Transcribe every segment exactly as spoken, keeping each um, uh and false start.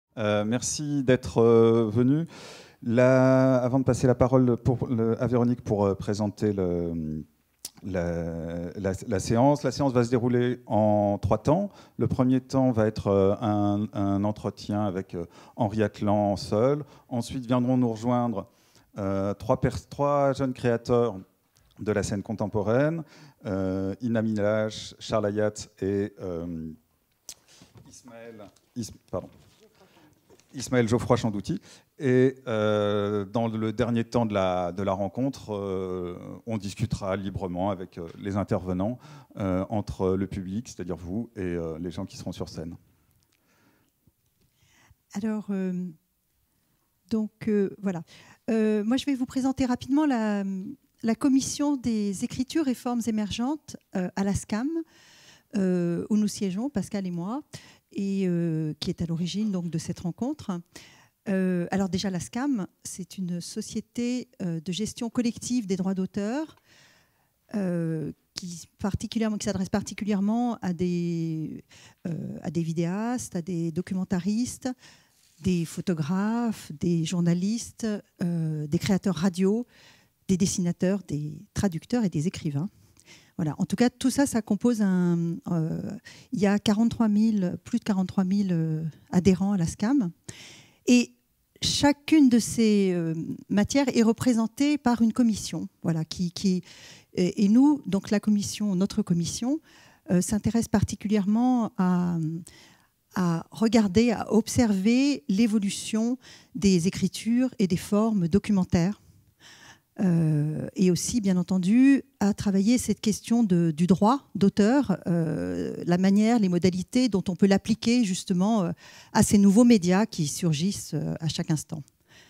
Euh, merci d'être euh, venu. Là, avant de passer la parole pour, le, à Véronique pour euh, présenter le, la, la, la séance, la séance va se dérouler en trois temps. Le premier temps va être euh, un, un entretien avec euh, Henri Atlan seul. Ensuite viendront nous rejoindre euh, trois, trois jeunes créateurs de la scène contemporaine, euh, Ina Milache, Charles Ayat et euh, Ismaël, Is, pardon, Ismaël Geoffroy Chandouti. Et euh, dans le dernier temps de la, de la rencontre, euh, on discutera librement avec euh, les intervenants euh, entre le public, c'est-à-dire vous, et euh, les gens qui seront sur scène. Alors, euh, donc euh, voilà. Euh, moi, je vais vous présenter rapidement la, la commission des écritures et formes émergentes euh, à la SCAM, euh, où nous siégeons, Pascal et moi, et euh, qui est à l'origine donc de cette rencontre. Euh, alors déjà, la SCAM, c'est une société euh, de gestion collective des droits d'auteur euh, qui, particulièrement, qui s'adresse particulièrement à des, euh, à des vidéastes, à des documentaristes, des photographes, des journalistes, euh, des créateurs radio, des dessinateurs, des traducteurs et des écrivains. Voilà. En tout cas, tout ça, ça compose un... Euh, il y a quarante-trois mille, plus de quarante-trois mille euh, adhérents à la SCAM. Et chacune de ces euh, matières est représentée par une commission. Voilà, qui, qui, et, et nous, donc la commission, notre commission, euh, s'intéresse particulièrement à... à regarder, à observer l'évolution des écritures et des formes documentaires. Euh, et aussi, bien entendu, à travailler cette question de, du droit d'auteur, euh, la manière, les modalités dont on peut l'appliquer justement euh, à ces nouveaux médias qui surgissent euh, à chaque instant.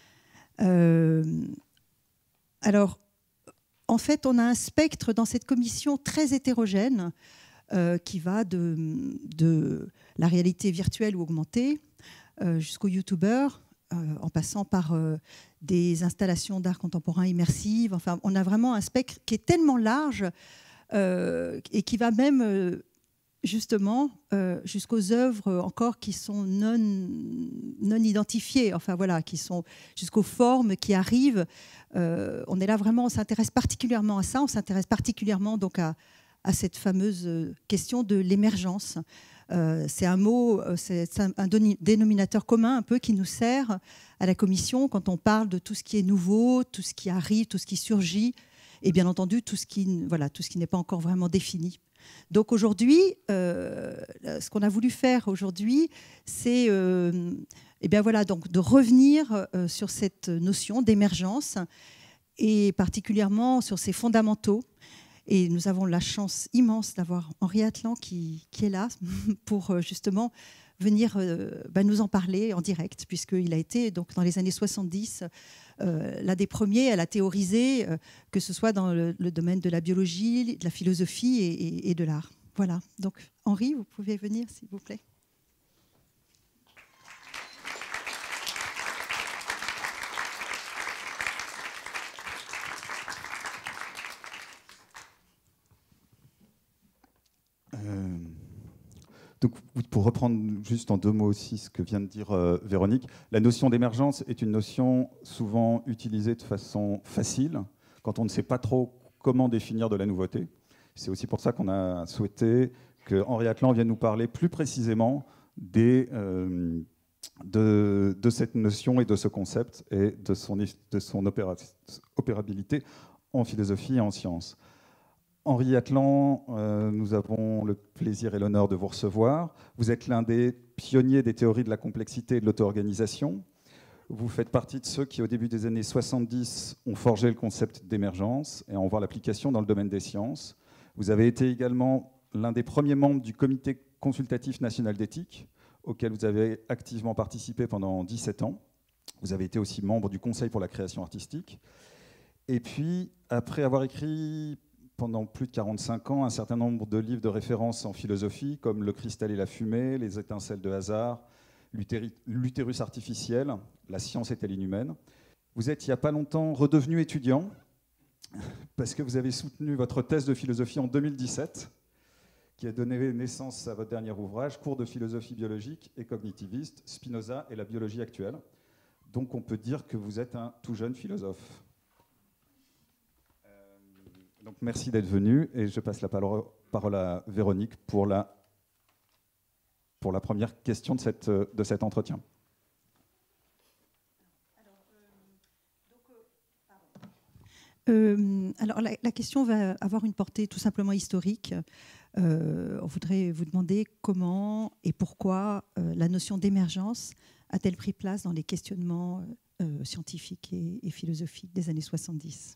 Euh, alors, en fait, on a un spectre dans cette commission très hétérogène euh, qui va de, de la réalité virtuelle ou augmentée euh, jusqu'aux youtubeurs, euh, en passant par euh, des installations d'art contemporain immersives. Enfin, on a vraiment un spectre qui est tellement large euh, et qui va même euh, justement euh, jusqu'aux œuvres encore qui sont non, non identifiées, enfin voilà, qui sont jusqu'aux formes qui arrivent. Euh, on est là vraiment, on s'intéresse particulièrement à ça, on s'intéresse particulièrement donc à, à cette fameuse question de l'émergence. Euh, c'est un mot, c'est un, un dénominateur commun un peu qui nous sert à la commission quand on parle de tout ce qui est nouveau, tout ce qui arrive, tout ce qui surgit, et bien entendu tout ce qui, voilà, tout ce qui n'est pas encore vraiment défini. Donc aujourd'hui, euh, ce qu'on a voulu faire aujourd'hui, c'est euh, eh bien voilà, donc de revenir euh, sur cette notion d'émergence et particulièrement sur ses fondamentaux. Et nous avons la chance immense d'avoir Henri Atlan qui, qui est là pour justement venir euh, bah, nous en parler en direct, puisqu'il a été donc, dans les années soixante-dix euh, l'un des premiers à la théoriser, euh, que ce soit dans le, le domaine de la biologie, de la philosophie et, et, et de l'art. Voilà. Donc Henri, vous pouvez venir s'il vous plaît. Euh, donc, pour reprendre juste en deux mots aussi ce que vient de dire euh, Véronique, la notion d'émergence est une notion souvent utilisée de façon facile, quand on ne sait pas trop comment définir de la nouveauté. C'est aussi pour ça qu'on a souhaité que Henri Atlan vienne nous parler plus précisément des, euh, de, de cette notion et de ce concept et de son, de son opéra, opérabilité en philosophie et en sciences. Henri Atlan, euh, nous avons le plaisir et l'honneur de vous recevoir. Vous êtes l'un des pionniers des théories de la complexité et de l'auto-organisation. Vous faites partie de ceux qui, au début des années soixante-dix, ont forgé le concept d'émergence et en voir l'application dans le domaine des sciences. Vous avez été également l'un des premiers membres du Comité consultatif national d'éthique, auquel vous avez activement participé pendant dix-sept ans. Vous avez été aussi membre du Conseil pour la création artistique. Et puis, après avoir écrit pendant plus de quarante-cinq ans un certain nombre de livres de référence en philosophie, comme Le cristal et la fumée, Les étincelles de hasard, L'utérus artificiel, La science est-elle inhumaine. Vous êtes, il n'y a pas longtemps, redevenu étudiant, parce que vous avez soutenu votre thèse de philosophie en deux mille dix-sept, qui a donné naissance à votre dernier ouvrage, Cours de philosophie biologique et cognitiviste, Spinoza et la biologie actuelle. Donc on peut dire que vous êtes un tout jeune philosophe. Euh, donc merci d'être venu et je passe la parole à Véronique pour la, pour la première question de, cette, de cet entretien. Euh, alors la, la question va avoir une portée tout simplement historique. Euh, on voudrait vous demander comment et pourquoi euh, la notion d'émergence a-t-elle pris place dans les questionnements euh, scientifiques et, et philosophiques des années soixante-dix.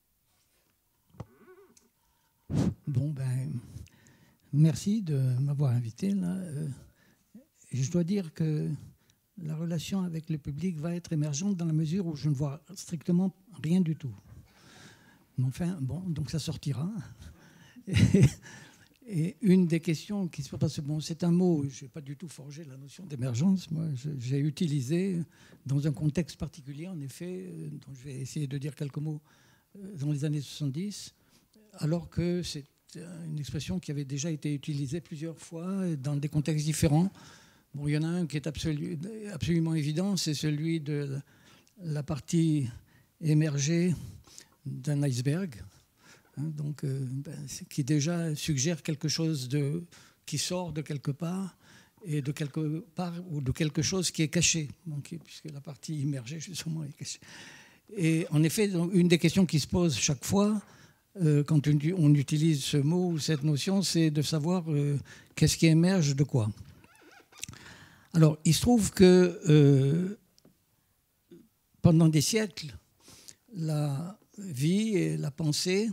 Bon, ben, merci de m'avoir invité là. Euh, je dois dire que la relation avec le public va être émergente dans la mesure où je ne vois strictement rien du tout. Mais enfin, bon, donc ça sortira. Et, et une des questions qui se passe, bon, c'est un mot, je n'ai pas du tout forgé la notion d'émergence. Moi, j'ai utilisé dans un contexte particulier, en effet, dont je vais essayer de dire quelques mots dans les années soixante-dix, alors que c'est une expression qui avait déjà été utilisée plusieurs fois dans des contextes différents. Bon, il y en a un qui est absolu, absolument évident, c'est celui de la partie émergée d'un iceberg, hein, donc, euh, ben, qui déjà suggère quelque chose de, qui sort de quelque part et de quelque part ou de quelque chose qui est caché, donc, puisque la partie immergée justement est cachée. Et en effet, donc, une des questions qui se pose chaque fois euh, quand on utilise ce mot ou cette notion, c'est de savoir euh, qu'est-ce qui émerge de quoi. Alors, il se trouve que euh, pendant des siècles, la vie et la pensée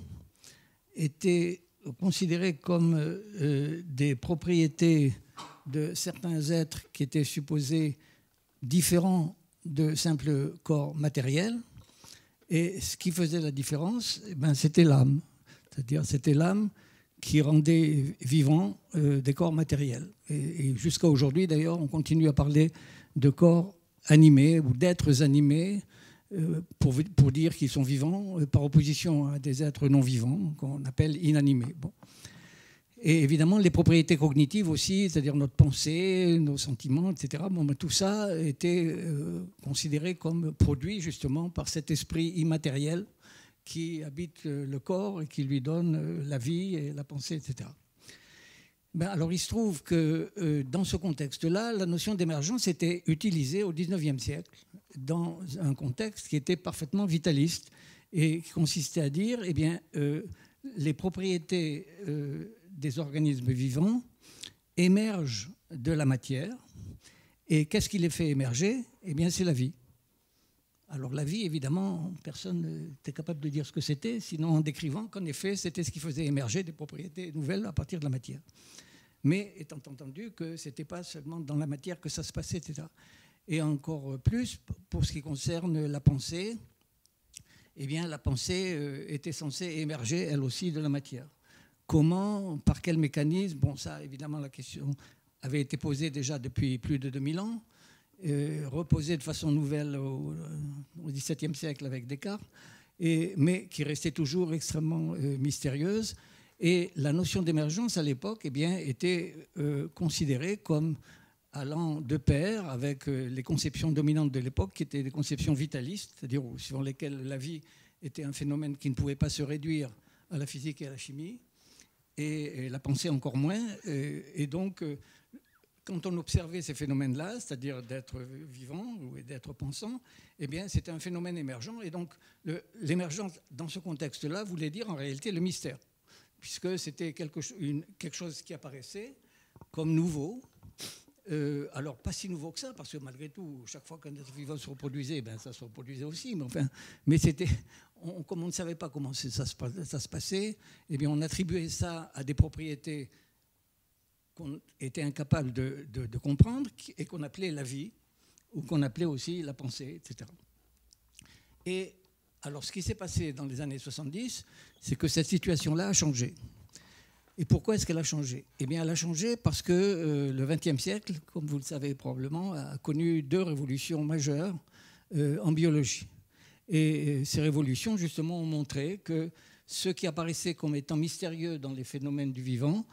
étaient considérées comme euh, des propriétés de certains êtres qui étaient supposés différents de simples corps matériels. Et ce qui faisait la différence, eh ben, c'était l'âme. C'est-à-dire c'était l'âme qui rendait vivants euh, des corps matériels. Et, et jusqu'à aujourd'hui, d'ailleurs, on continue à parler de corps animés ou d'êtres animés Pour, pour dire qu'ils sont vivants, par opposition à des êtres non vivants, qu'on appelle inanimés. Bon. Et évidemment, les propriétés cognitives aussi, c'est-à-dire notre pensée, nos sentiments, et cetera, bon, ben, tout ça était euh, considéré comme produit justement par cet esprit immatériel qui habite le corps et qui lui donne la vie et la pensée, et cetera. Ben, alors, il se trouve que euh, dans ce contexte-là, la notion d'émergence était utilisée au dix-neuvième siècle dans un contexte qui était parfaitement vitaliste et qui consistait à dire, eh bien, euh, les propriétés euh, des organismes vivants émergent de la matière. Et qu'est-ce qui les fait émerger? Eh bien, c'est la vie. Alors la vie, évidemment, personne n'était capable de dire ce que c'était, sinon en décrivant qu'en effet, c'était ce qui faisait émerger des propriétés nouvelles à partir de la matière. Mais étant entendu que ce n'était pas seulement dans la matière que ça se passait, et cetera. Et encore plus, pour ce qui concerne la pensée, eh bien, la pensée était censée émerger, elle aussi, de la matière. Comment, par quel mécanisme? Bon, ça, évidemment, la question avait été posée déjà depuis plus de deux mille ans, euh, reposée de façon nouvelle au, au dix-septième siècle avec Descartes, et, mais qui restait toujours extrêmement euh, mystérieuse. Et la notion d'émergence, à l'époque, eh bien, était euh, considérée comme allant de pair avec les conceptions dominantes de l'époque, qui étaient des conceptions vitalistes, c'est-à-dire suivant lesquelles la vie était un phénomène qui ne pouvait pas se réduire à la physique et à la chimie, et, et la pensée encore moins. Et, et donc, quand on observait ces phénomènes-là, c'est-à-dire d'être vivant ou d'être pensant, eh bien, c'était un phénomène émergent. Et donc, l'émergence, dans ce contexte-là, voulait dire en réalité le mystère, puisque c'était quelque, une, quelque chose qui apparaissait comme nouveau. Euh, alors, pas si nouveau que ça, parce que malgré tout, chaque fois qu'un être vivant se reproduisait, ben, ça se reproduisait aussi. Mais, enfin, mais c'était, on, comme on ne savait pas comment ça se, ça se passait, eh bien, on attribuait ça à des propriétés qu'on était incapable de, de, de comprendre et qu'on appelait la vie, ou qu'on appelait aussi la pensée, et cetera. Et alors, ce qui s'est passé dans les années soixante-dix, c'est que cette situation-là a changé. Et pourquoi est-ce qu'elle a changé? Eh bien, elle a changé parce que euh, le vingtième siècle, comme vous le savez probablement, a connu deux révolutions majeures euh, en biologie. Et ces révolutions, justement, ont montré que ce qui apparaissait comme étant mystérieux dans les phénomènes du vivant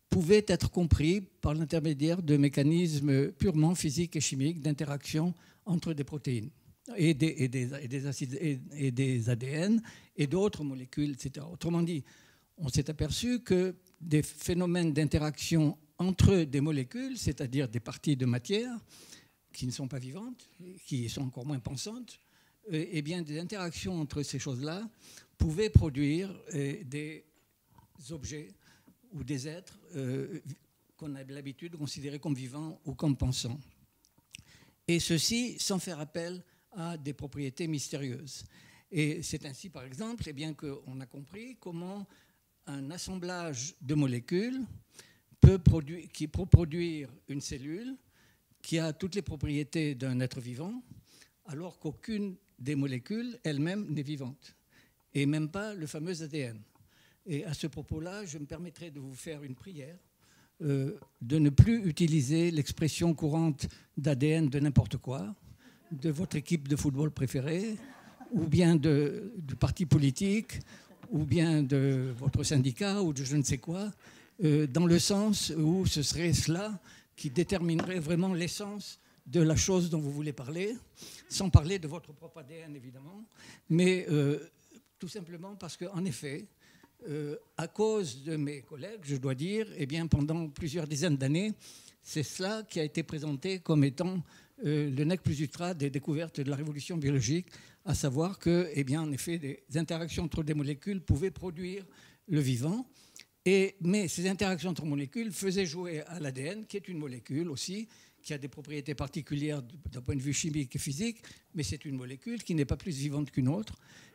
pouvait être compris par l'intermédiaire de mécanismes purement physiques et chimiques d'interaction entre des protéines et des, et des, et des acides et, et des A D N et d'autres molécules, et cetera. Autrement dit, on s'est aperçu que des phénomènes d'interaction entre des molécules, c'est-à-dire des parties de matière qui ne sont pas vivantes, qui sont encore moins pensantes, eh bien, des interactions entre ces choses-là pouvaient produire des objets ou des êtres euh, qu'on a l'habitude de considérer comme vivants ou comme pensants. Et ceci sans faire appel à des propriétés mystérieuses. Et c'est ainsi, par exemple, eh bien, qu'on a compris comment un assemblage de molécules peut produire, qui peut produire une cellule qui a toutes les propriétés d'un être vivant, alors qu'aucune des molécules elle-même n'est vivante, et même pas le fameux A D N. Et à ce propos-là, je me permettrai de vous faire une prière, euh, de ne plus utiliser l'expression courante d'A D N de n'importe quoi, de votre équipe de football préférée, ou bien de, du parti politique, ou bien de votre syndicat, ou de je ne sais quoi, euh, dans le sens où ce serait cela qui déterminerait vraiment l'essence de la chose dont vous voulez parler, sans parler de votre propre A D N, évidemment, mais euh, tout simplement parce qu'en effet, euh, à cause de mes collègues, je dois dire, eh bien, pendant plusieurs dizaines d'années, c'est cela qui a été présenté comme étant euh, le nec plus ultra des découvertes de la révolution biologique, à savoir que, eh bien, en effet, des interactions entre des molécules pouvaient produire le vivant. Et, mais ces interactions entre molécules faisaient jouer à l'A D N, qui est une molécule aussi, qui a des propriétés particulières d'un point de vue chimique et physique, mais c'est une molécule qui n'est pas plus vivante qu'une autre.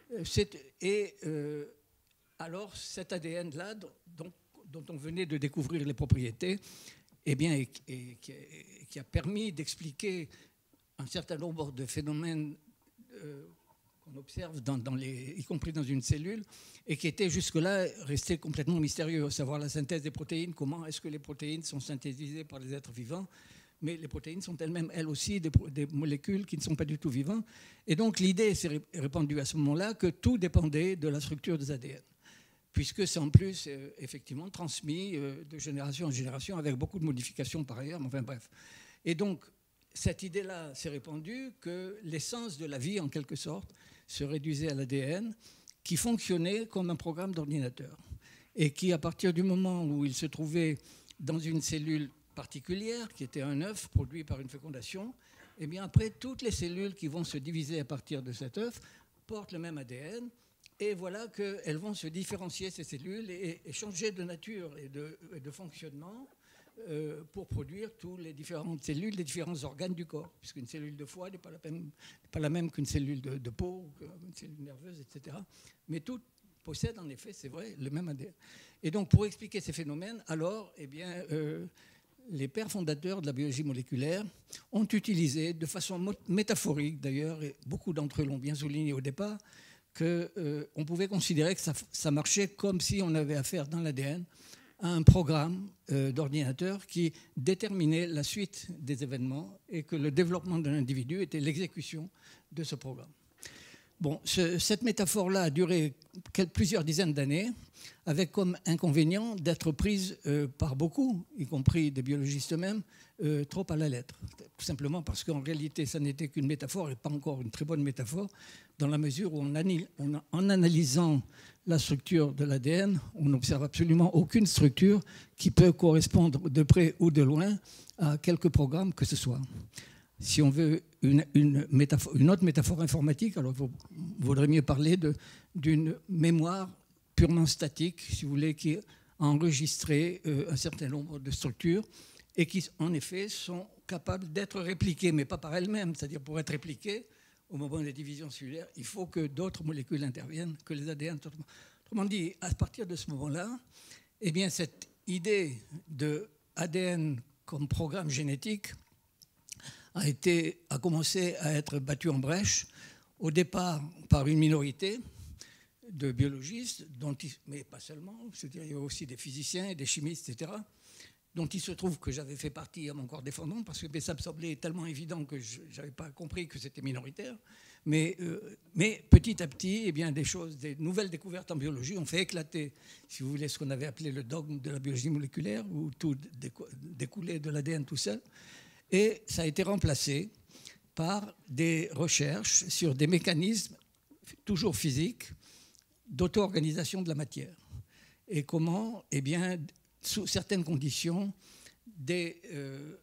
Et euh, alors, cet A D N-là, dont, dont on venait de découvrir les propriétés, eh bien, et, et, et, qui a permis d'expliquer un certain nombre de phénomènes euh, qu'on observe, dans, dans les, y compris dans une cellule, et qui étaient jusque-là restés complètement mystérieux, à savoir la synthèse des protéines, comment est-ce que les protéines sont synthétisées par les êtres vivants, mais les protéines sont elles-mêmes, elles aussi, des, des molécules qui ne sont pas du tout vivantes. Et donc l'idée s'est répandue à ce moment-là que tout dépendait de la structure des A D N, puisque c'est en plus euh, effectivement transmis euh, de génération en génération, avec beaucoup de modifications par ailleurs, mais enfin bref. Et donc, cette idée-là s'est répandue que l'essence de la vie, en quelque sorte, se réduisait à l'A D N, qui fonctionnait comme un programme d'ordinateur, et qui, à partir du moment où il se trouvait dans une cellule particulière, qui était un œuf produit par une fécondation, et bien après, toutes les cellules qui vont se diviser à partir de cet œuf portent le même A D N, et voilà qu'elles vont se différencier, ces cellules, et, et changer de nature et de, et de fonctionnement euh, pour produire toutes les différentes cellules, les différents organes du corps, puisqu'une cellule de foie n'est pas la même, pas la même qu'une cellule de, de peau, qu'une cellule nerveuse, et cetera. Mais toutes possèdent en effet, c'est vrai, le même A D N. Et donc, pour expliquer ces phénomènes, alors, eh bien, euh, les pères fondateurs de la biologie moléculaire ont utilisé, de façon métaphorique d'ailleurs, et beaucoup d'entre eux l'ont bien souligné au départ, qu'on euh, pouvait considérer que ça, ça marchait comme si on avait affaire dans l'A D N à un programme euh, d'ordinateur qui déterminait la suite des événements et que le développement d'un individu était l'exécution de ce programme. Bon, ce, cette métaphore-là a duré quelques, plusieurs dizaines d'années, avec comme inconvénient d'être prise euh, par beaucoup, y compris des biologistes eux-mêmes, euh, trop à la lettre. Tout simplement parce qu'en réalité, ça n'était qu'une métaphore, et pas encore une très bonne métaphore, dans la mesure où, on, on, en analysant la structure de l'A D N, on n'observe absolument aucune structure qui peut correspondre de près ou de loin à quelque programme que ce soit. Si on veut une, une, métaphore, une autre métaphore informatique, alors il vaudrait mieux parler d'une mémoire purement statique, si vous voulez, qui a enregistré euh, un certain nombre de structures et qui, en effet, sont capables d'être répliquées, mais pas par elles-mêmes. C'est-à-dire, pour être répliquées, au moment des divisions cellulaires, il faut que d'autres molécules interviennent, que les A D N. Autrement dit, à partir de ce moment-là, eh bien, cette idée de A D N comme programme génétique a, été, a commencé à être battue en brèche, au départ par une minorité de biologistes, dont, mais pas seulement, c'est-à-dire il y a aussi des physiciens et des chimistes, et cetera, dont il se trouve que j'avais fait partie à mon corps défendant, parce que ça me semblait tellement évident que je n'avais pas compris que c'était minoritaire. Mais, euh, mais petit à petit, eh bien, des choses, des nouvelles découvertes en biologie ont fait éclater, si vous voulez, ce qu'on avait appelé le dogme de la biologie moléculaire, où tout découlait de l'A D N tout seul. Et ça a été remplacé par des recherches sur des mécanismes, toujours physiques, d'auto-organisation de la matière. Et comment, eh bien, sous certaines conditions, des, euh,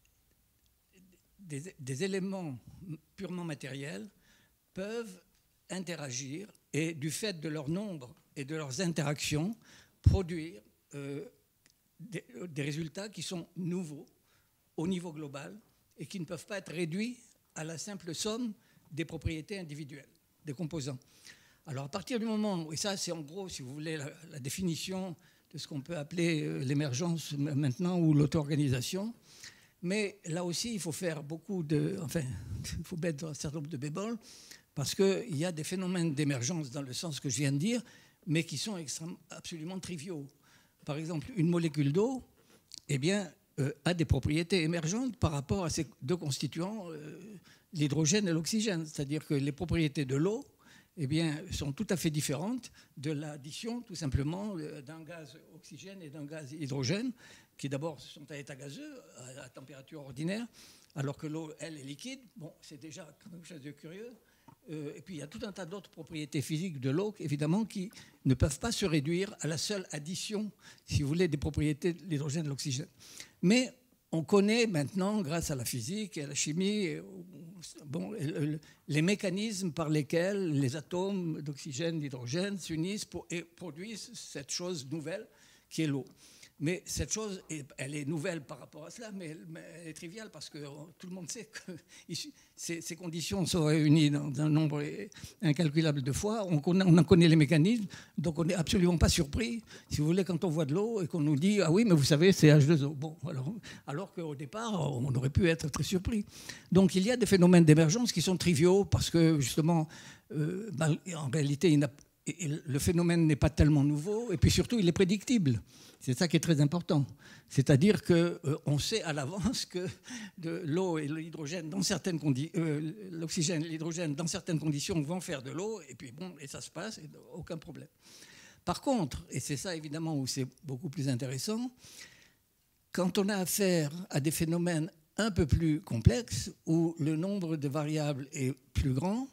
des, des éléments purement matériels peuvent interagir et, du fait de leur nombre et de leurs interactions, produire euh, des, des résultats qui sont nouveaux au niveau global et qui ne peuvent pas être réduits à la simple somme des propriétés individuelles, des composants. Alors à partir du moment, et ça c'est en gros, si vous voulez, la, la définition de ce qu'on peut appeler l'émergence maintenant ou l'auto-organisation, mais là aussi il faut faire beaucoup de, enfin, il faut mettre un certain nombre de bémols, parce qu'il y a des phénomènes d'émergence dans le sens que je viens de dire, mais qui sont extrêmement, absolument triviaux. Par exemple, une molécule d'eau, eh bien, euh, a des propriétés émergentes par rapport à ces deux constituants, euh, l'hydrogène et l'oxygène. C'est-à-dire que les propriétés de l'eau, eh bien, sont tout à fait différentes de l'addition, tout simplement, d'un gaz oxygène et d'un gaz hydrogène, qui d'abord sont à état gazeux, à température ordinaire, alors que l'eau, elle, est liquide. Bon, c'est déjà quelque chose de curieux. Euh, et puis, il y a tout un tas d'autres propriétés physiques de l'eau, évidemment, qui ne peuvent pas se réduire à la seule addition, si vous voulez, des propriétés de l'hydrogène et de l'oxygène. Mais on connaît maintenant, grâce à la physique et à la chimie, bon, les mécanismes par lesquels les atomes d'oxygène, d'hydrogène s'unissent et produisent cette chose nouvelle qui est l'eau. Mais cette chose, elle est nouvelle par rapport à cela, mais elle, elle est triviale parce que tout le monde sait que ces, ces conditions sont réunies dans un nombre incalculable de fois. On, connaît, on en connaît les mécanismes, donc on n'est absolument pas surpris, si vous voulez, quand on voit de l'eau et qu'on nous dit « Ah oui, mais vous savez, c'est H deux O ». Bon, alors, alors qu'au départ, on aurait pu être très surpris. Donc il y a des phénomènes d'émergence qui sont triviaux parce que, justement, euh, ben, en réalité, il n'a pas... Et le phénomène n'est pas tellement nouveau, et puis surtout, il est prédictible. C'est ça qui est très important. C'est-à-dire qu'on euh, sait à l'avance que de l'eau et l'hydrogène, dans certaines conditions, euh, l'oxygène et l'hydrogène, dans certaines conditions, vont faire de l'eau, et puis bon, et ça se passe, et aucun problème. Par contre, et c'est ça évidemment où c'est beaucoup plus intéressant, quand on a affaire à des phénomènes un peu plus complexes, où le nombre de variables est plus grand,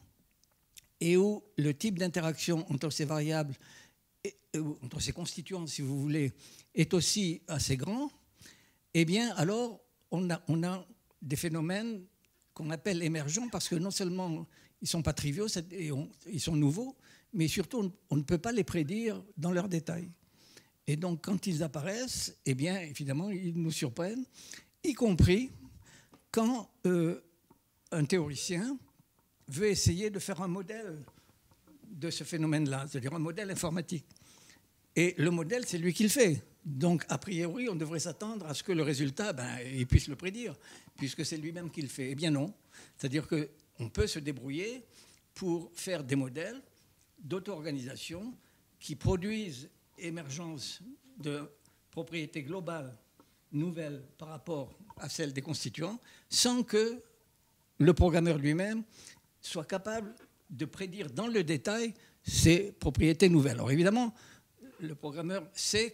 et où le type d'interaction entre ces variables, et, entre ces constituants, si vous voulez, est aussi assez grand, eh bien, alors, on a, on a des phénomènes qu'on appelle émergents, parce que non seulement ils ne sont pas triviaux, et on, ils sont nouveaux, mais surtout, on, on ne peut pas les prédire dans leurs détails. Et donc, quand ils apparaissent, eh bien, évidemment, ils nous surprennent, y compris quand euh, un théoricien veut essayer de faire un modèle de ce phénomène-là, c'est-à-dire un modèle informatique. Et le modèle, c'est lui qui le fait. Donc, a priori, on devrait s'attendre à ce que le résultat, ben, il puisse le prédire, puisque c'est lui-même qui le fait. Eh bien non. C'est-à-dire qu'on peut se débrouiller pour faire des modèles d'auto-organisation qui produisent émergence de propriétés globales nouvelles par rapport à celles des constituants, sans que le programmeur lui-même soit capable de prédire dans le détail ces propriétés nouvelles. Alors évidemment, le programmeur sait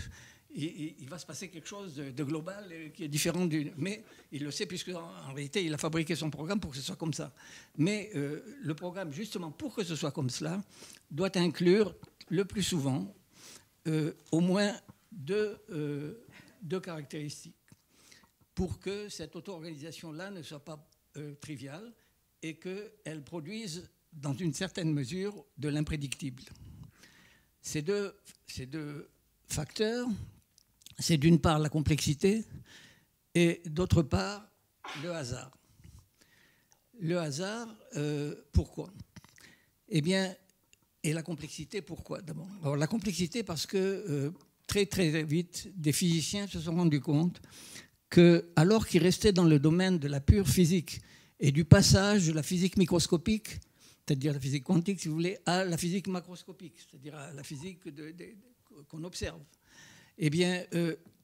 qu'il va se passer quelque chose de global qui est différent du... Mais il le sait puisque en réalité, il a fabriqué son programme pour que ce soit comme ça. Mais euh, le programme, justement, pour que ce soit comme cela, doit inclure le plus souvent euh, au moins deux, euh, deux caractéristiques pour que cette auto-organisation-là ne soit pas euh, triviale et qu'elle produise, dans une certaine mesure, de l'imprédictible. Ces deux, ces deux facteurs, c'est d'une part la complexité et d'autre part le hasard. Le hasard, euh, pourquoi ? Eh bien, et la complexité, pourquoi d'abord ? Alors la complexité parce que euh, très très vite, des physiciens se sont rendus compte que, alors qu'ils restaient dans le domaine de la pure physique, et du passage de la physique microscopique, c'est-à-dire la physique quantique, si vous voulez, à la physique macroscopique, c'est-à-dire à la physique de, de, de, qu'on observe. Eh bien, euh,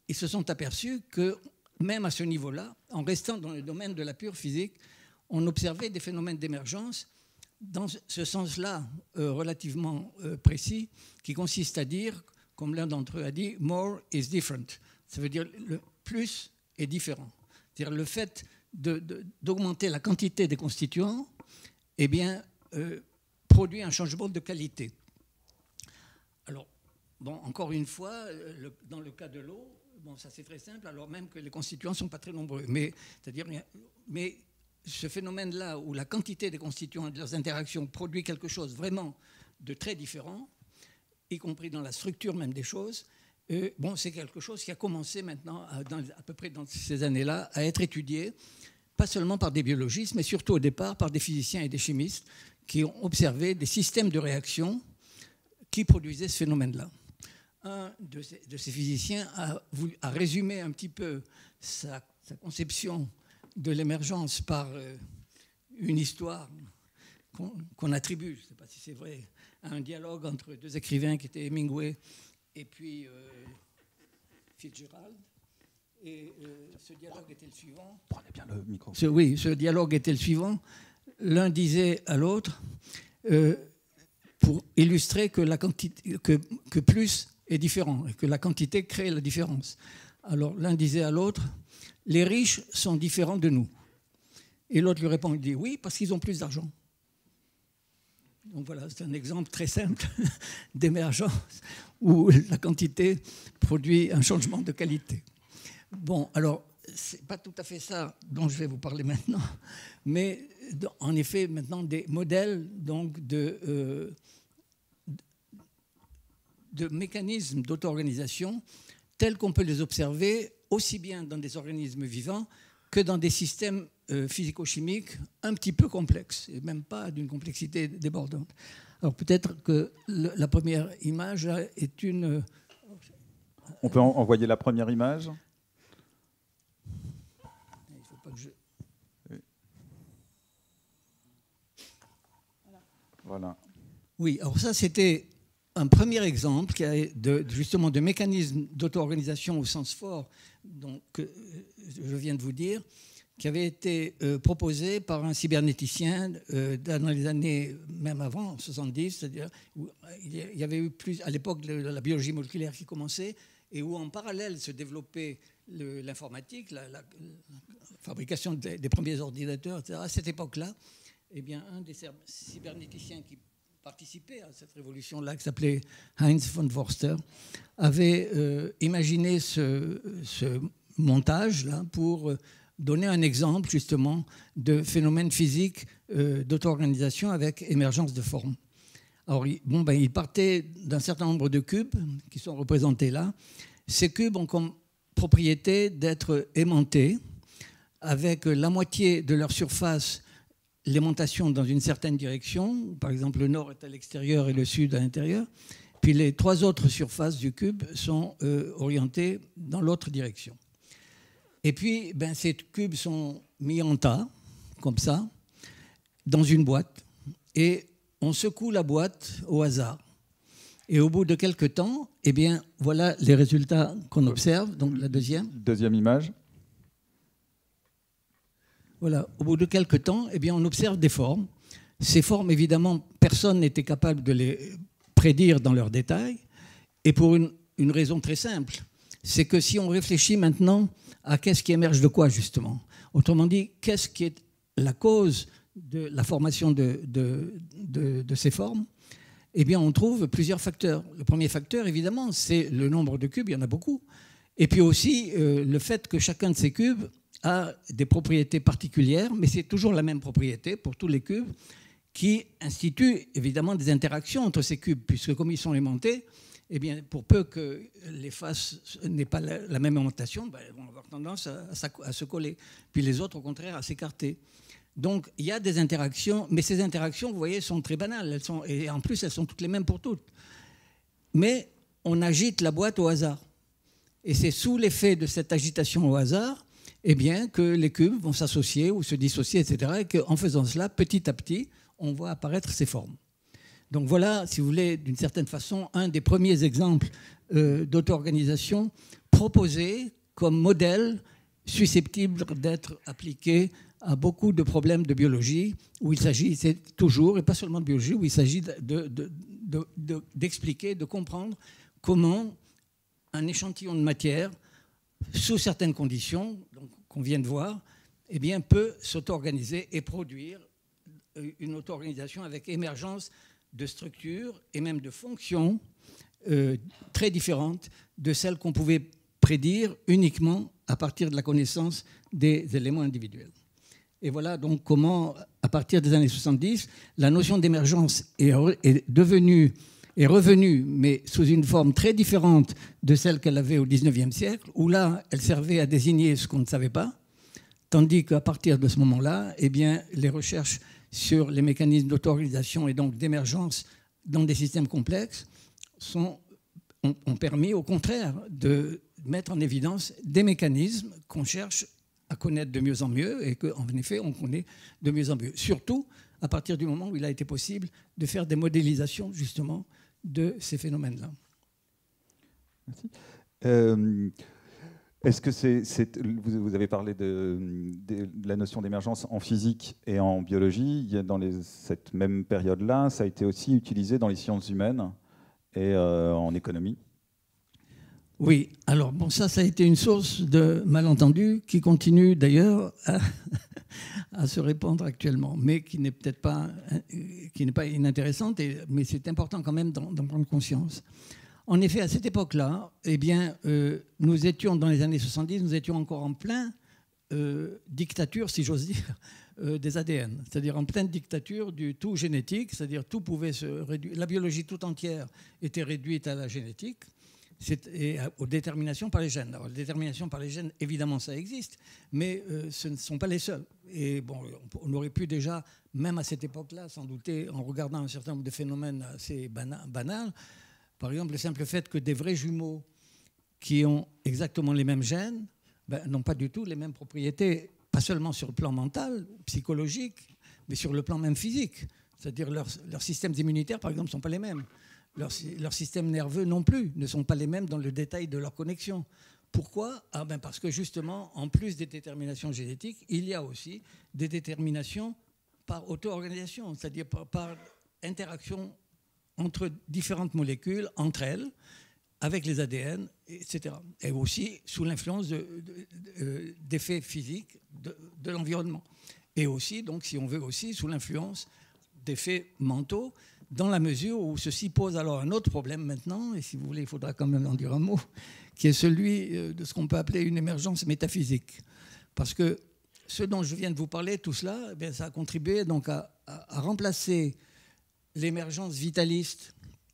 ils se sont aperçus que même à ce niveau-là, en restant dans le domaine de la pure physique, on observait des phénomènes d'émergence dans ce sens-là euh, relativement euh, précis, qui consiste à dire, comme l'un d'entre eux a dit, « more is different ». Ça veut dire le plus est différent. C'est-à-dire le fait de, de, d'augmenter la quantité des constituants, eh bien, euh, produit un changement de qualité. Alors, bon, encore une fois, le, dans le cas de l'eau, bon, ça c'est très simple, alors même que les constituants ne sont pas très nombreux. Mais, c'est-à-dire, mais ce phénomène-là, où la quantité des constituants et de leurs interactions produit quelque chose vraiment de très différent, y compris dans la structure même des choses, euh, bon, c'est quelque chose qui a commencé maintenant, à, dans, à peu près dans ces années-là, à être étudié, pas seulement par des biologistes, mais surtout au départ par des physiciens et des chimistes qui ont observé des systèmes de réaction qui produisaient ce phénomène-là. Un de ces, de ces physiciens a, voulu, a résumé un petit peu sa, sa conception de l'émergence par euh, une histoire qu'on, qu'on attribue, je ne sais pas si c'est vrai, à un dialogue entre deux écrivains qui étaient Hemingway et puis euh, Fitzgerald. Et euh, ce dialogue était le suivant. Prenez bien le micro. Ce, oui, ce dialogue était le suivant. L'un disait à l'autre, euh, pour illustrer que, la quantité, que, que plus est différent et que la quantité crée la différence. Alors l'un disait à l'autre, les riches sont différents de nous. Et l'autre lui répond, il dit oui, parce qu'ils ont plus d'argent. Donc voilà, c'est un exemple très simple d'émergence où la quantité produit un changement de qualité. Bon, alors, c'est pas tout à fait ça dont je vais vous parler maintenant, mais en effet, maintenant, des modèles donc, de, euh, de mécanismes d'auto-organisation tels qu'on peut les observer aussi bien dans des organismes vivants que dans des systèmes euh, physico-chimiques un petit peu complexes, et même pas d'une complexité débordante. Alors peut-être que le, la première image est une... On peut en envoyer la première image ? Il faut pas que je... Voilà. Oui, alors ça c'était un premier exemple qui a de, justement de mécanisme d'auto-organisation au sens fort donc, que je viens de vous dire, qui avait été euh, proposé par un cybernéticien euh, dans les années, même avant, soixante-dix, c'est-à-dire où il y avait eu plus, à l'époque de la biologie moléculaire qui commençait, et où en parallèle se développait le, l'informatique, la, la, la fabrication des, des premiers ordinateurs, et cetera. À cette époque-là, eh bien, un des cybernéticiens qui participait à cette révolution-là, qui s'appelait Heinz von Forster, avait euh, imaginé ce, ce montage-là pour donner un exemple, justement, de phénomène physique euh, d'auto-organisation avec émergence de forme. Alors, il, bon, ben, il partait d'un certain nombre de cubes qui sont représentés là. Ces cubes ont comme propriété d'être aimantés avec la moitié de leur surface l'aimantation dans une certaine direction, par exemple le nord est à l'extérieur et le sud à l'intérieur, puis les trois autres surfaces du cube sont euh, orientées dans l'autre direction. Et puis ben, ces cubes sont mis en tas, comme ça, dans une boîte, et on secoue la boîte au hasard. Et au bout de quelques temps, eh bien, voilà les résultats qu'on observe, donc la deuxième. Deuxième image. Voilà, au bout de quelques temps, eh bien, on observe des formes. Ces formes, évidemment, personne n'était capable de les prédire dans leurs détails. Et pour une, une raison très simple, c'est que si on réfléchit maintenant à qu'est-ce qui émerge de quoi, justement, autrement dit, qu'est-ce qui est la cause de la formation de, de, de, de ces formes, eh bien, on trouve plusieurs facteurs. Le premier facteur, évidemment, c'est le nombre de cubes, il y en a beaucoup. Et puis aussi, euh, le fait que chacun de ces cubes a des propriétés particulières, mais c'est toujours la même propriété pour tous les cubes, qui institue évidemment des interactions entre ces cubes, puisque comme ils sont aimantés, eh bien, pour peu que les faces n'aient pas la, la même aimantation, ben, elles vont avoir tendance à, à, à se coller, puis les autres, au contraire, à s'écarter. Donc, il y a des interactions, mais ces interactions, vous voyez, sont très banales, elles sont, et en plus, elles sont toutes les mêmes pour toutes. Mais on agite la boîte au hasard. Et c'est sous l'effet de cette agitation au hasard eh bien, que les cubes vont s'associer ou se dissocier, et cetera, et qu'en faisant cela, petit à petit, on voit apparaître ces formes. Donc voilà, si vous voulez, d'une certaine façon, un des premiers exemples euh, d'auto-organisation proposé comme modèle susceptible d'être appliqué à beaucoup de problèmes de biologie, où il s'agit, c'est toujours, et pas seulement de biologie, où il s'agit de, de, de, de, d'expliquer, de comprendre comment un échantillon de matière, sous certaines conditions qu'on vient de voir, eh bien, peut s'auto-organiser et produire une auto-organisation avec émergence de structures et même de fonctions euh, très différentes de celles qu'on pouvait prédire uniquement à partir de la connaissance des éléments individuels. Et voilà donc comment, à partir des années soixante-dix, la notion d'émergence est, est devenue, est revenue, mais sous une forme très différente de celle qu'elle avait au dix-neuvième siècle, où là, elle servait à désigner ce qu'on ne savait pas, tandis qu'à partir de ce moment-là, eh bien, les recherches sur les mécanismes d'auto-organisation et donc d'émergence dans des systèmes complexes sont, ont, ont permis, au contraire, de mettre en évidence des mécanismes qu'on cherche à connaître de mieux en mieux et qu'en effet, on connaît de mieux en mieux. Surtout à partir du moment où il a été possible de faire des modélisations, justement, de ces phénomènes-là. Merci. Euh, est-ce que c'est, c'est, vous, vous avez parlé de, de, de la notion d'émergence en physique et en biologie. Il y a dans les, cette même période-là, ça a été aussi utilisé dans les sciences humaines et euh, en économie. Oui, alors bon, ça, ça a été une source de malentendus qui continue d'ailleurs à, à se répandre actuellement, mais qui n'est peut-être pas, qui n'est pas inintéressante, et, mais c'est important quand même d'en, d'en prendre conscience. En effet, à cette époque-là, eh bien, euh, nous étions, dans les années soixante-dix, nous étions encore en plein euh, dictature, si j'ose dire, euh, des A D N, c'est-à-dire en pleine dictature du tout génétique, c'est-à-dire tout pouvait se réduire, la biologie tout entière était réduite à la génétique, et aux déterminations par les gènes. Alors, les déterminations par les gènes, évidemment, ça existe, mais euh, ce ne sont pas les seuls. Et bon, on aurait pu déjà, même à cette époque-là, s'en douter, en regardant un certain nombre de phénomènes assez banals. Par exemple, le simple fait que des vrais jumeaux qui ont exactement les mêmes gènes ben, n'ont pas du tout les mêmes propriétés, pas seulement sur le plan mental, psychologique, mais sur le plan même physique. C'est-à-dire leurs, leurs systèmes immunitaires, par exemple, ne sont pas les mêmes. Leurs, leurs systèmes nerveux non plus ne sont pas les mêmes dans le détail de leur connexion. Pourquoi ? Ah ben parce que justement, en plus des déterminations génétiques, il y a aussi des déterminations par auto-organisation, c'est-à-dire par, par interaction entre différentes molécules, entre elles, avec les A D N, et cetera. Et aussi sous l'influence de, de, de, d'effets physiques de, de l'environnement. Et aussi, donc, si on veut aussi, sous l'influence d'effets mentaux, dans la mesure où ceci pose alors un autre problème maintenant, et si vous voulez, il faudra quand même en dire un mot, qui est celui de ce qu'on peut appeler une émergence métaphysique. Parce que ce dont je viens de vous parler, tout cela, eh bien, ça a contribué donc à, à, à remplacer l'émergence vitaliste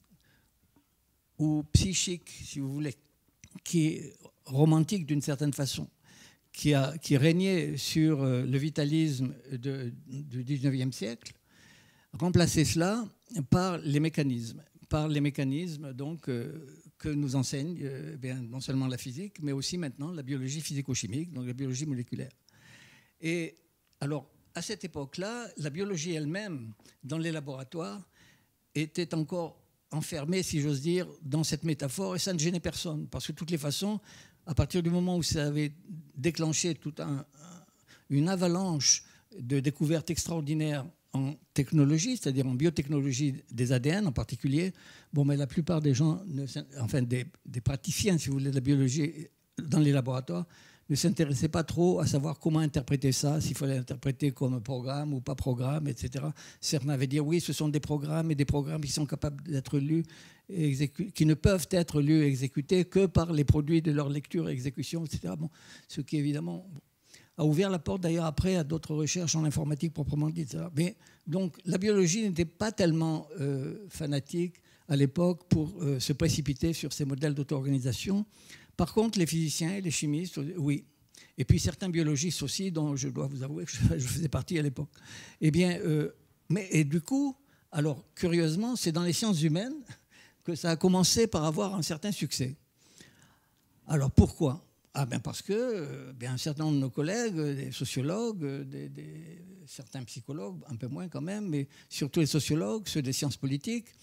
ou psychique, si vous voulez, qui est romantique d'une certaine façon, qui, a, qui régnait sur le vitalisme de, du dix-neuvième siècle, remplacer cela par les mécanismes, par les mécanismes donc, euh, que nous enseigne euh, bien, non seulement la physique, mais aussi maintenant la biologie physico-chimique, donc la biologie moléculaire. Et alors, à cette époque-là, la biologie elle-même, dans les laboratoires, était encore enfermée, si j'ose dire, dans cette métaphore, et ça ne gênait personne, parce que de toutes les façons, à partir du moment où ça avait déclenché toute un, une avalanche de découvertes extraordinaires en technologie, c'est-à-dire en biotechnologie des A D N en particulier, bon, mais la plupart des gens, ne, enfin des, des praticiens, si vous voulez, de la biologie dans les laboratoires, ne s'intéressaient pas trop à savoir comment interpréter ça, s'il fallait interpréter comme programme ou pas programme, et cetera. Certains avaient dit oui, ce sont des programmes et des programmes qui sont capables d'être lus, et exécu- qui ne peuvent être lus et exécutés que par les produits de leur lecture et exécution, et cetera. Bon, ce qui évidemment a ouvert la porte d'ailleurs après à d'autres recherches en informatique proprement dites. Mais donc la biologie n'était pas tellement euh, fanatique à l'époque pour euh, se précipiter sur ces modèles d'auto-organisation. Par contre, les physiciens et les chimistes, oui. Et puis certains biologistes aussi, dont je dois vous avouer que je faisais partie à l'époque. Eh bien, euh, mais et du coup, alors curieusement, c'est dans les sciences humaines que ça a commencé par avoir un certain succès. Alors pourquoi ? Ah ben parce que euh, bien un certain nombre de nos collègues, des sociologues, des, des, certains psychologues, un peu moins quand même, mais surtout les sociologues, ceux des sciences politiques,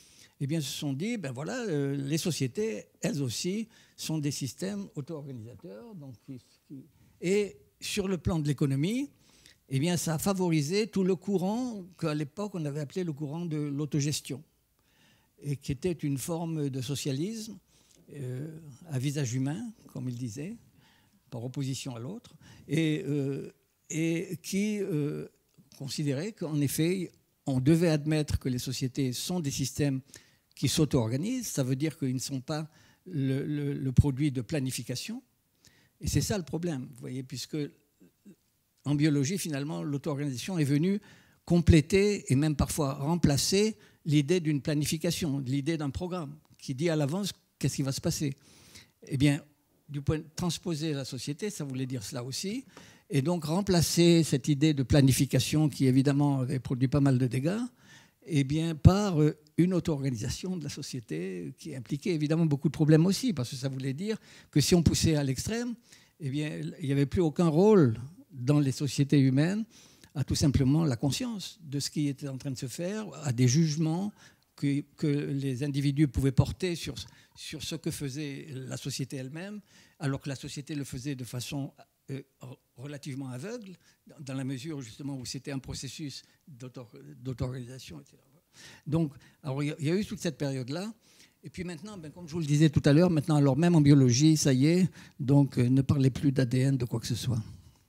eh bien, se sont dit, ben voilà, euh, les sociétés, elles aussi, sont des systèmes auto-organisateurs. Donc, et sur le plan de l'économie, eh bien, ça a favorisé tout le courant qu'à l'époque, on avait appelé le courant de l'autogestion, et qui était une forme de socialisme euh, à visage humain, comme il disait, par opposition à l'autre, et, euh, et qui euh, considérait qu'en effet, on devait admettre que les sociétés sont des systèmes qui s'auto-organisent. Ça veut dire qu'ils ne sont pas le, le, le produit de planification. Et c'est ça le problème, vous voyez, puisque en biologie, finalement, l'auto-organisation est venue compléter et même parfois remplacer l'idée d'une planification, l'idée d'un programme qui dit à l'avance qu'est-ce qui va se passer. Eh bien, du point de transposer la société, ça voulait dire cela aussi, et donc remplacer cette idée de planification qui, évidemment, avait produit pas mal de dégâts, eh bien, par une auto-organisation de la société qui impliquait évidemment beaucoup de problèmes aussi, parce que ça voulait dire que si on poussait à l'extrême, eh bien, il n'y avait plus aucun rôle dans les sociétés humaines à tout simplement la conscience de ce qui était en train de se faire, à des jugements que, que les individus pouvaient porter sur, sur ce que faisait la société elle-même, alors que la société le faisait de façon euh, relativement aveugle, dans la mesure justement où c'était un processus d'auto-organisation, et cetera. Donc, alors, il y a eu toute cette période-là. Et puis maintenant, ben, comme je vous le disais tout à l'heure, maintenant, alors même en biologie, ça y est, donc euh, ne parlez plus d'A D N, de quoi que ce soit.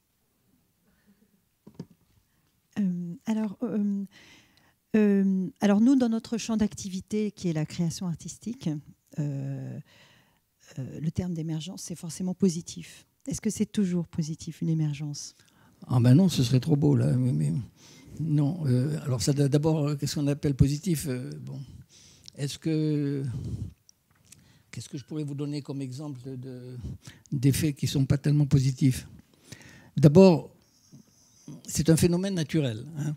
Euh, alors, euh, euh, alors, nous, dans notre champ d'activité, qui est la création artistique, euh, euh, le terme d'émergence, c'est forcément positif. Est-ce que c'est toujours positif, une émergence? Ah ben non, ce serait trop beau, là. Mais, mais non. Euh, alors, ça, d'abord, qu'est-ce qu'on appelle positif? euh, Bon, est-ce que... Qu'est-ce que je pourrais vous donner comme exemple de, d'effets qui ne sont pas tellement positifs? D'abord, c'est un phénomène naturel, hein.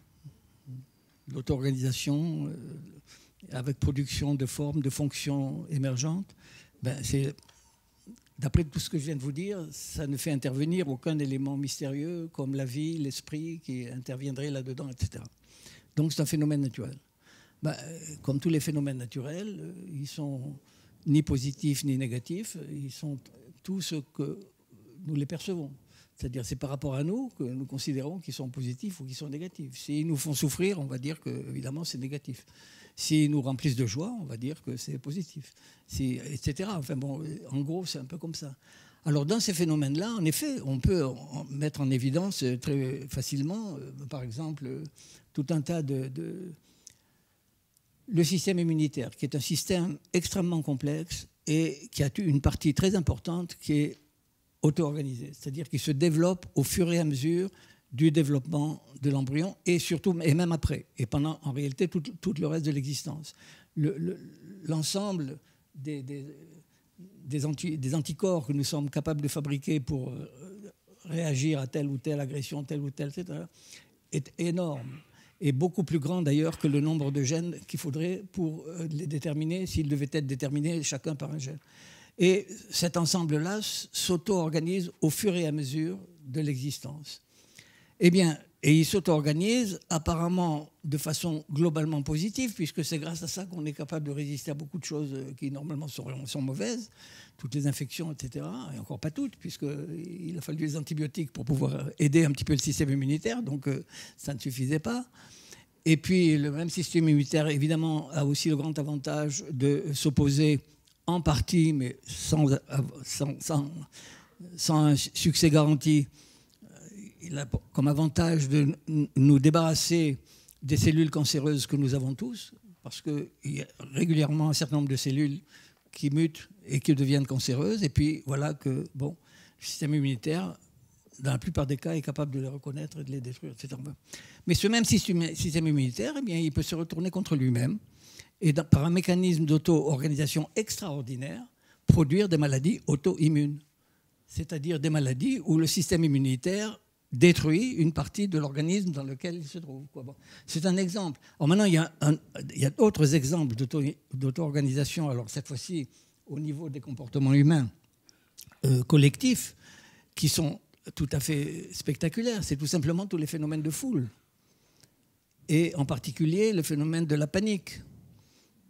L'auto-organisation, euh, avec production de formes, de fonctions émergentes, ben c'est, d'après tout ce que je viens de vous dire, ça ne fait intervenir aucun élément mystérieux comme la vie, l'esprit qui interviendrait là-dedans, et cetera. Donc c'est un phénomène naturel. Ben, comme tous les phénomènes naturels, ils sont ni positifs ni négatifs, ils sont tout ce que nous les percevons. C'est-à-dire c'est par rapport à nous que nous considérons qu'ils sont positifs ou qu'ils sont négatifs. S'ils nous font souffrir, on va dire que évidemment c'est négatif. S'ils nous remplissent de joie, on va dire que c'est positif, si, et cetera. Enfin bon, en gros, c'est un peu comme ça. Alors dans ces phénomènes-là, en effet, on peut en mettre en évidence très facilement, par exemple, tout un tas de, de... Le système immunitaire, qui est un système extrêmement complexe et qui a une partie très importante qui est auto-organisé, c'est-à-dire qu'il se développe au fur et à mesure du développement de l'embryon et surtout, et même après, et pendant en réalité tout, tout le reste de l'existence. Le, le, l'ensemble des, des, des, anti, des anticorps que nous sommes capables de fabriquer pour réagir à telle ou telle agression, telle ou telle, et cetera, est énorme et beaucoup plus grand d'ailleurs que le nombre de gènes qu'il faudrait pour les déterminer, s'ils devaient être déterminés chacun par un gène. Et cet ensemble-là s'auto-organise au fur et à mesure de l'existence. Eh bien, et il s'auto-organise apparemment de façon globalement positive, puisque c'est grâce à ça qu'on est capable de résister à beaucoup de choses qui normalement sont, sont mauvaises, toutes les infections, et cetera. Et encore pas toutes, puisqu'il a fallu des antibiotiques pour pouvoir aider un petit peu le système immunitaire, donc ça ne suffisait pas. Et puis le même système immunitaire, évidemment, a aussi le grand avantage de s'opposer en partie, mais sans, sans, sans, sans un succès garanti. Il a comme avantage de nous débarrasser des cellules cancéreuses que nous avons tous, parce qu'il y a régulièrement un certain nombre de cellules qui mutent et qui deviennent cancéreuses. Et puis voilà que bon, le système immunitaire, dans la plupart des cas, est capable de les reconnaître et de les détruire, et cetera. Mais ce même système, système immunitaire, eh bien, il peut se retourner contre lui-même et par un mécanisme d'auto-organisation extraordinaire, produire des maladies auto-immunes, c'est-à-dire des maladies où le système immunitaire détruit une partie de l'organisme dans lequel il se trouve. Bon, c'est un exemple. Alors maintenant, il y a, un, il y a d'autres exemples d'auto-organisation, alors cette fois-ci au niveau des comportements humains euh, collectifs, qui sont tout à fait spectaculaires. C'est tout simplement tous les phénomènes de foule, et en particulier le phénomène de la panique.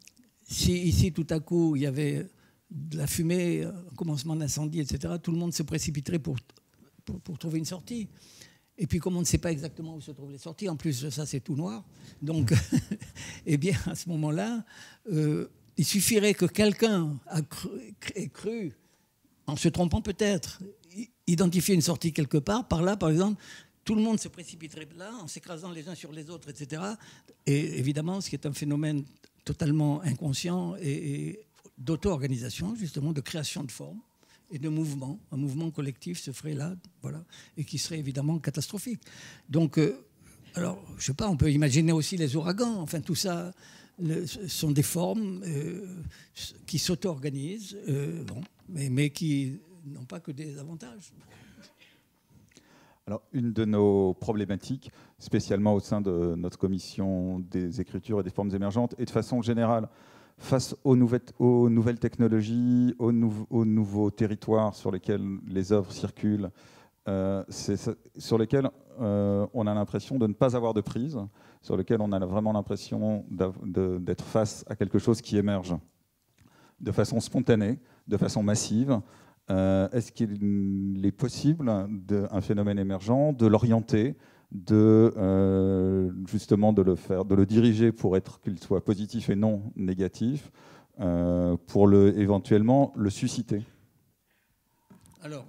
si ici, tout à coup, il y avait de la fumée, un commencement d'incendie, et cetera, tout le monde se précipiterait pour, pour, pour trouver une sortie. Et puis, comme on ne sait pas exactement où se trouvent les sorties, en plus de ça, c'est tout noir. Donc, eh bien, à ce moment-là, euh, il suffirait que quelqu'un ait cru, en se trompant peut-être, identifier une sortie quelque part. Par là, par exemple, tout le monde se précipiterait là, en s'écrasant les uns sur les autres, et cetera. Et évidemment, ce qui est un phénomène totalement inconscient et, et d'auto-organisation, justement, de création de formes et de mouvement. Un mouvement collectif se ferait là, voilà, et qui serait évidemment catastrophique. Donc, euh, alors, je ne sais pas, on peut imaginer aussi les ouragans. Enfin, tout ça le, sont des formes euh, qui s'auto-organisent, euh, bon, mais, mais qui n'ont pas que des avantages. Alors, une de nos problématiques, spécialement au sein de notre commission des écritures et des formes émergentes, et de façon générale, face aux nouvelles, aux nouvelles technologies, aux, nou aux nouveaux territoires sur lesquels les œuvres circulent, euh, c'est sur lesquels euh, on a l'impression de ne pas avoir de prise, sur lesquels on a vraiment l'impression d'être face à quelque chose qui émerge de façon spontanée, de façon massive. Euh, Est-ce qu'il est possible d'un phénomène émergent de l'orienter, de euh, justement de le faire, de le diriger pour être qu'il soit positif et non négatif, euh, pour le éventuellement le susciter? Alors,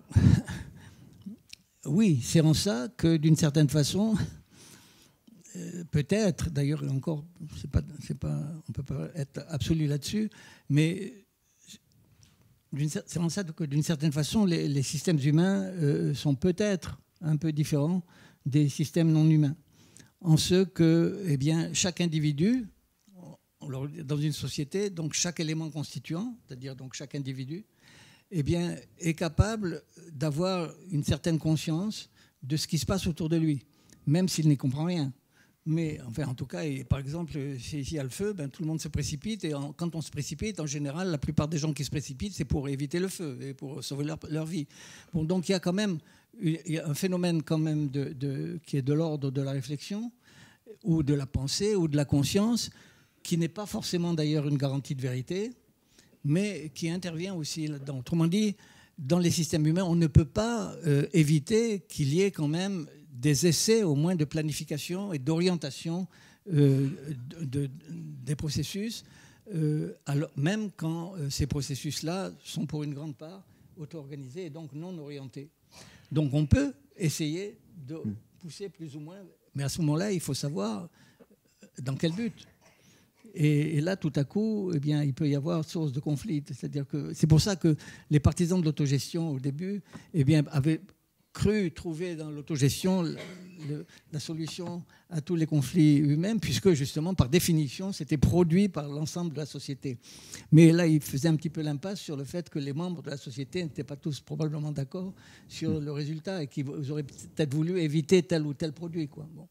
oui, c'est en ça que d'une certaine façon, euh, peut-être, d'ailleurs encore, c'est pas, c'est pas, on ne peut pas être absolu là-dessus, mais c'est en ça que d'une certaine façon, les, les systèmes humains euh, sont peut-être un peu différents des systèmes non humains. En ce que eh bien, chaque individu, dans une société, donc chaque élément constituant, c'est-à-dire donc chaque individu, eh bien, est capable d'avoir une certaine conscience de ce qui se passe autour de lui, même s'il n'y comprend rien. Mais enfin, en tout cas, et par exemple, s'il y a le feu, ben, tout le monde se précipite. Et en, quand on se précipite, en général, la plupart des gens qui se précipitent, c'est pour éviter le feu et pour sauver leur, leur vie. Bon, donc il y a quand même il y a un phénomène quand même de, de, qui est de l'ordre de la réflexion ou de la pensée ou de la conscience, qui n'est pas forcément d'ailleurs une garantie de vérité, mais qui intervient aussi là-dedans. Autrement dit, dans les systèmes humains, on ne peut pas euh, éviter qu'il y ait quand même des essais au moins de planification et d'orientation euh, de, de, des processus, euh, alors, même quand euh, ces processus-là sont pour une grande part auto-organisés et donc non orientés. Donc on peut essayer de pousser plus ou moins, mais à ce moment-là, il faut savoir dans quel but. Et, et là, tout à coup, eh bien, il peut y avoir source de conflit. C'est-à-dire que c'est pour ça que les partisans de l'autogestion au début, eh bien, avaient cru trouver dans l'autogestion la solution à tous les conflits humains, puisque justement, par définition, c'était produit par l'ensemble de la société. Mais là, il faisait un petit peu l'impasse sur le fait que les membres de la société n'étaient pas tous probablement d'accord sur le résultat et qu'ils auraient peut-être voulu éviter tel ou tel produit, quoi. Bon.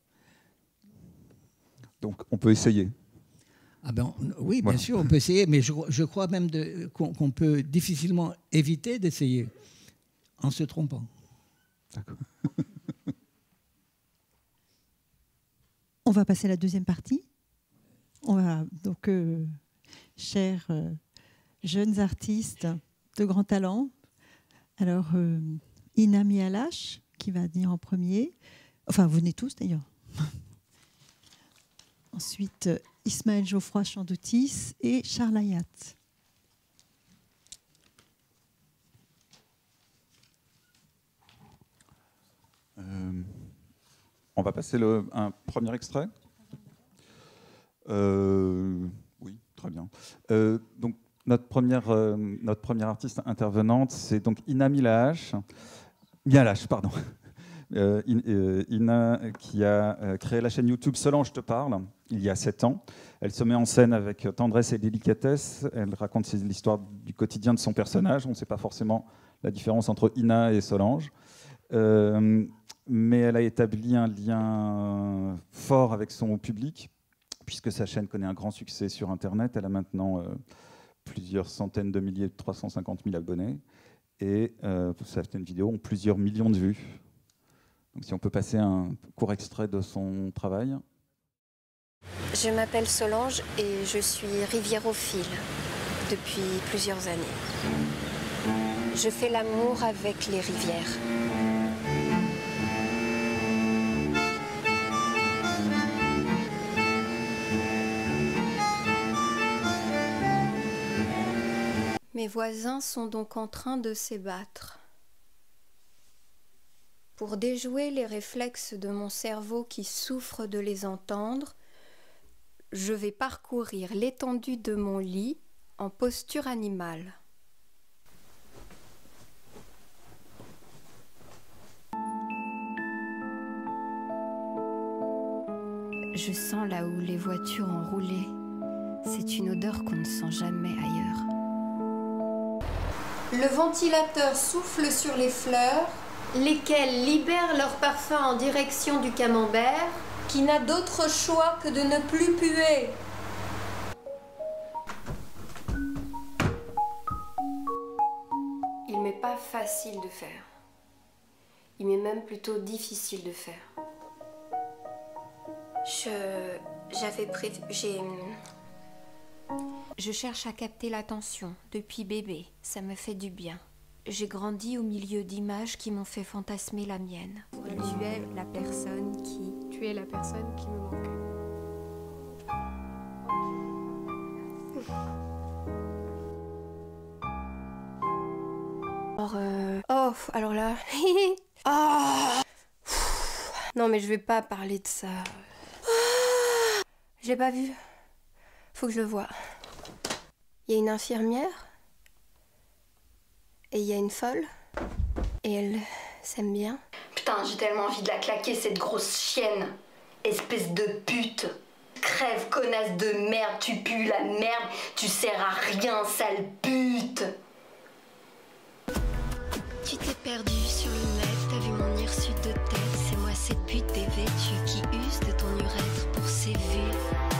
Donc, on peut essayer. Ah ben, oui, bien voilà. sûr, on peut essayer, mais je, je crois même qu'on qu'on peut difficilement éviter d'essayer en se trompant. D'accord. On va passer à la deuxième partie. On va donc, euh, chers euh, jeunes artistes de grand talent, alors euh, Ina Mihalach qui va venir en premier. Enfin, vous venez tous d'ailleurs. Ensuite, Ismaël Geoffroy Chandoutis et Charles Hayat. Euh, on va passer le, un premier extrait. Euh, oui, très bien. Euh, donc, notre première, euh, notre première artiste intervenante, c'est donc Ina Mihalach. Mihalach, pardon. Euh, Ina, qui a créé la chaîne YouTube Solange te parle, il y a sept ans. Elle se met en scène avec tendresse et délicatesse. Elle raconte l'histoire du quotidien de son personnage. On ne sait pas forcément la différence entre Ina et Solange. Euh, mais elle a établi un lien fort avec son public, puisque sa chaîne connaît un grand succès sur Internet. Elle a maintenant euh, plusieurs centaines de milliers, trois cent cinquante mille abonnés. Et euh, certaines vidéos ont plusieurs millions de vues. Donc si on peut passer un court extrait de son travail. Je m'appelle Solange et je suis riviérophile depuis plusieurs années. Je fais l'amour avec les rivières. Mes voisins sont donc en train de s'ébattre. Pour déjouer les réflexes de mon cerveau qui souffre de les entendre, je vais parcourir l'étendue de mon lit en posture animale. Je sens là où les voitures ont roulé. C'est une odeur qu'on ne sent jamais ailleurs. Le ventilateur souffle sur les fleurs, lesquelles libèrent leur parfum en direction du camembert, qui n'a d'autre choix que de ne plus puer. Il m'est pas facile de faire. Il m'est même plutôt difficile de faire. Je... j'avais prévu... j'ai... Je cherche à capter l'attention depuis bébé, ça me fait du bien. J'ai grandi au milieu d'images qui m'ont fait fantasmer la mienne. Tu es la personne qui... Tu es la personne qui me manque. Alors, euh... oh, alors là... oh non mais je vais pas parler de ça. J'ai pas vu. Faut que je le voie. Il y a une infirmière. Et il y a une folle. Et elle s'aime bien. Putain, j'ai tellement envie de la claquer, cette grosse chienne. Espèce de pute. Crève, connasse de merde, tu pues la merde. Tu sers à rien, sale pute. Tu t'es perdu sur le net, t'as vu mon hirsute de tête. C'est moi cette pute dévêtue qui use de ton urètre pour ses vues.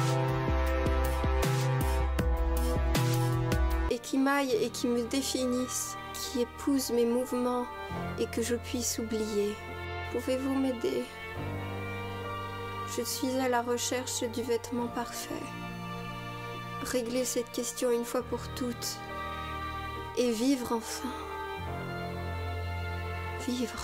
Et qui m'aille et qui me définisse, qui épouse mes mouvements et que je puisse oublier. Pouvez-vous m'aider? Je suis à la recherche du vêtement parfait. Régler cette question une fois pour toutes. Et vivre enfin. Vivre.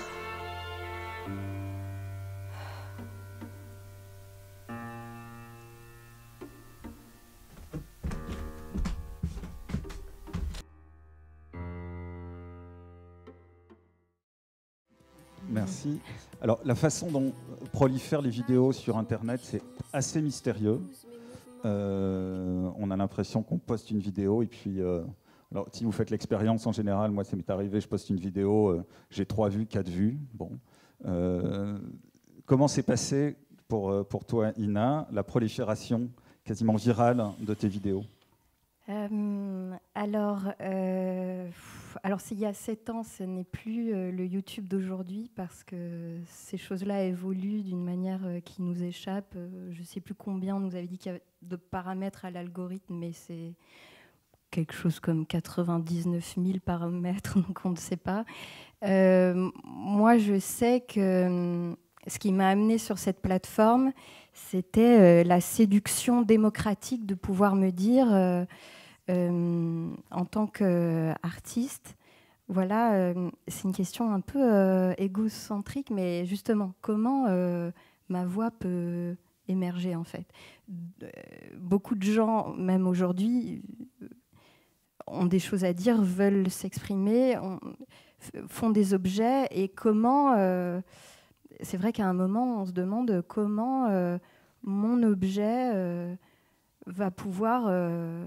Merci. Alors, la façon dont prolifèrent les vidéos sur Internet, c'est assez mystérieux. Euh, on a l'impression qu'on poste une vidéo et puis... Euh, alors, si vous faites l'expérience, en général, moi, ça m'est arrivé, je poste une vidéo, euh, j'ai trois vues, quatre vues. Bon. Euh, comment s'est passé pour, pour toi, Ina, la prolifération quasiment virale de tes vidéos? Euh, alors, euh, alors s'il y a sept ans, ce n'est plus euh, le YouTube d'aujourd'hui parce que ces choses-là évoluent d'une manière euh, qui nous échappe. Euh, je ne sais plus combien on nous avait dit qu'il y avait de paramètres à l'algorithme, mais c'est quelque chose comme quatre-vingt-dix-neuf mille paramètres, donc on ne sait pas. Euh, moi, je sais que euh, ce qui m'a amenée sur cette plateforme, c'était euh, la séduction démocratique de pouvoir me dire, euh, euh, en tant qu'artiste, voilà, euh, c'est une question un peu euh, égocentrique, mais justement, comment euh, ma voix peut émerger, en fait. Euh, beaucoup de gens, même aujourd'hui, ont des choses à dire, veulent s'exprimer, on, font des objets, et comment... Euh, c'est vrai qu'à un moment, on se demande comment euh, mon objet euh, va pouvoir euh,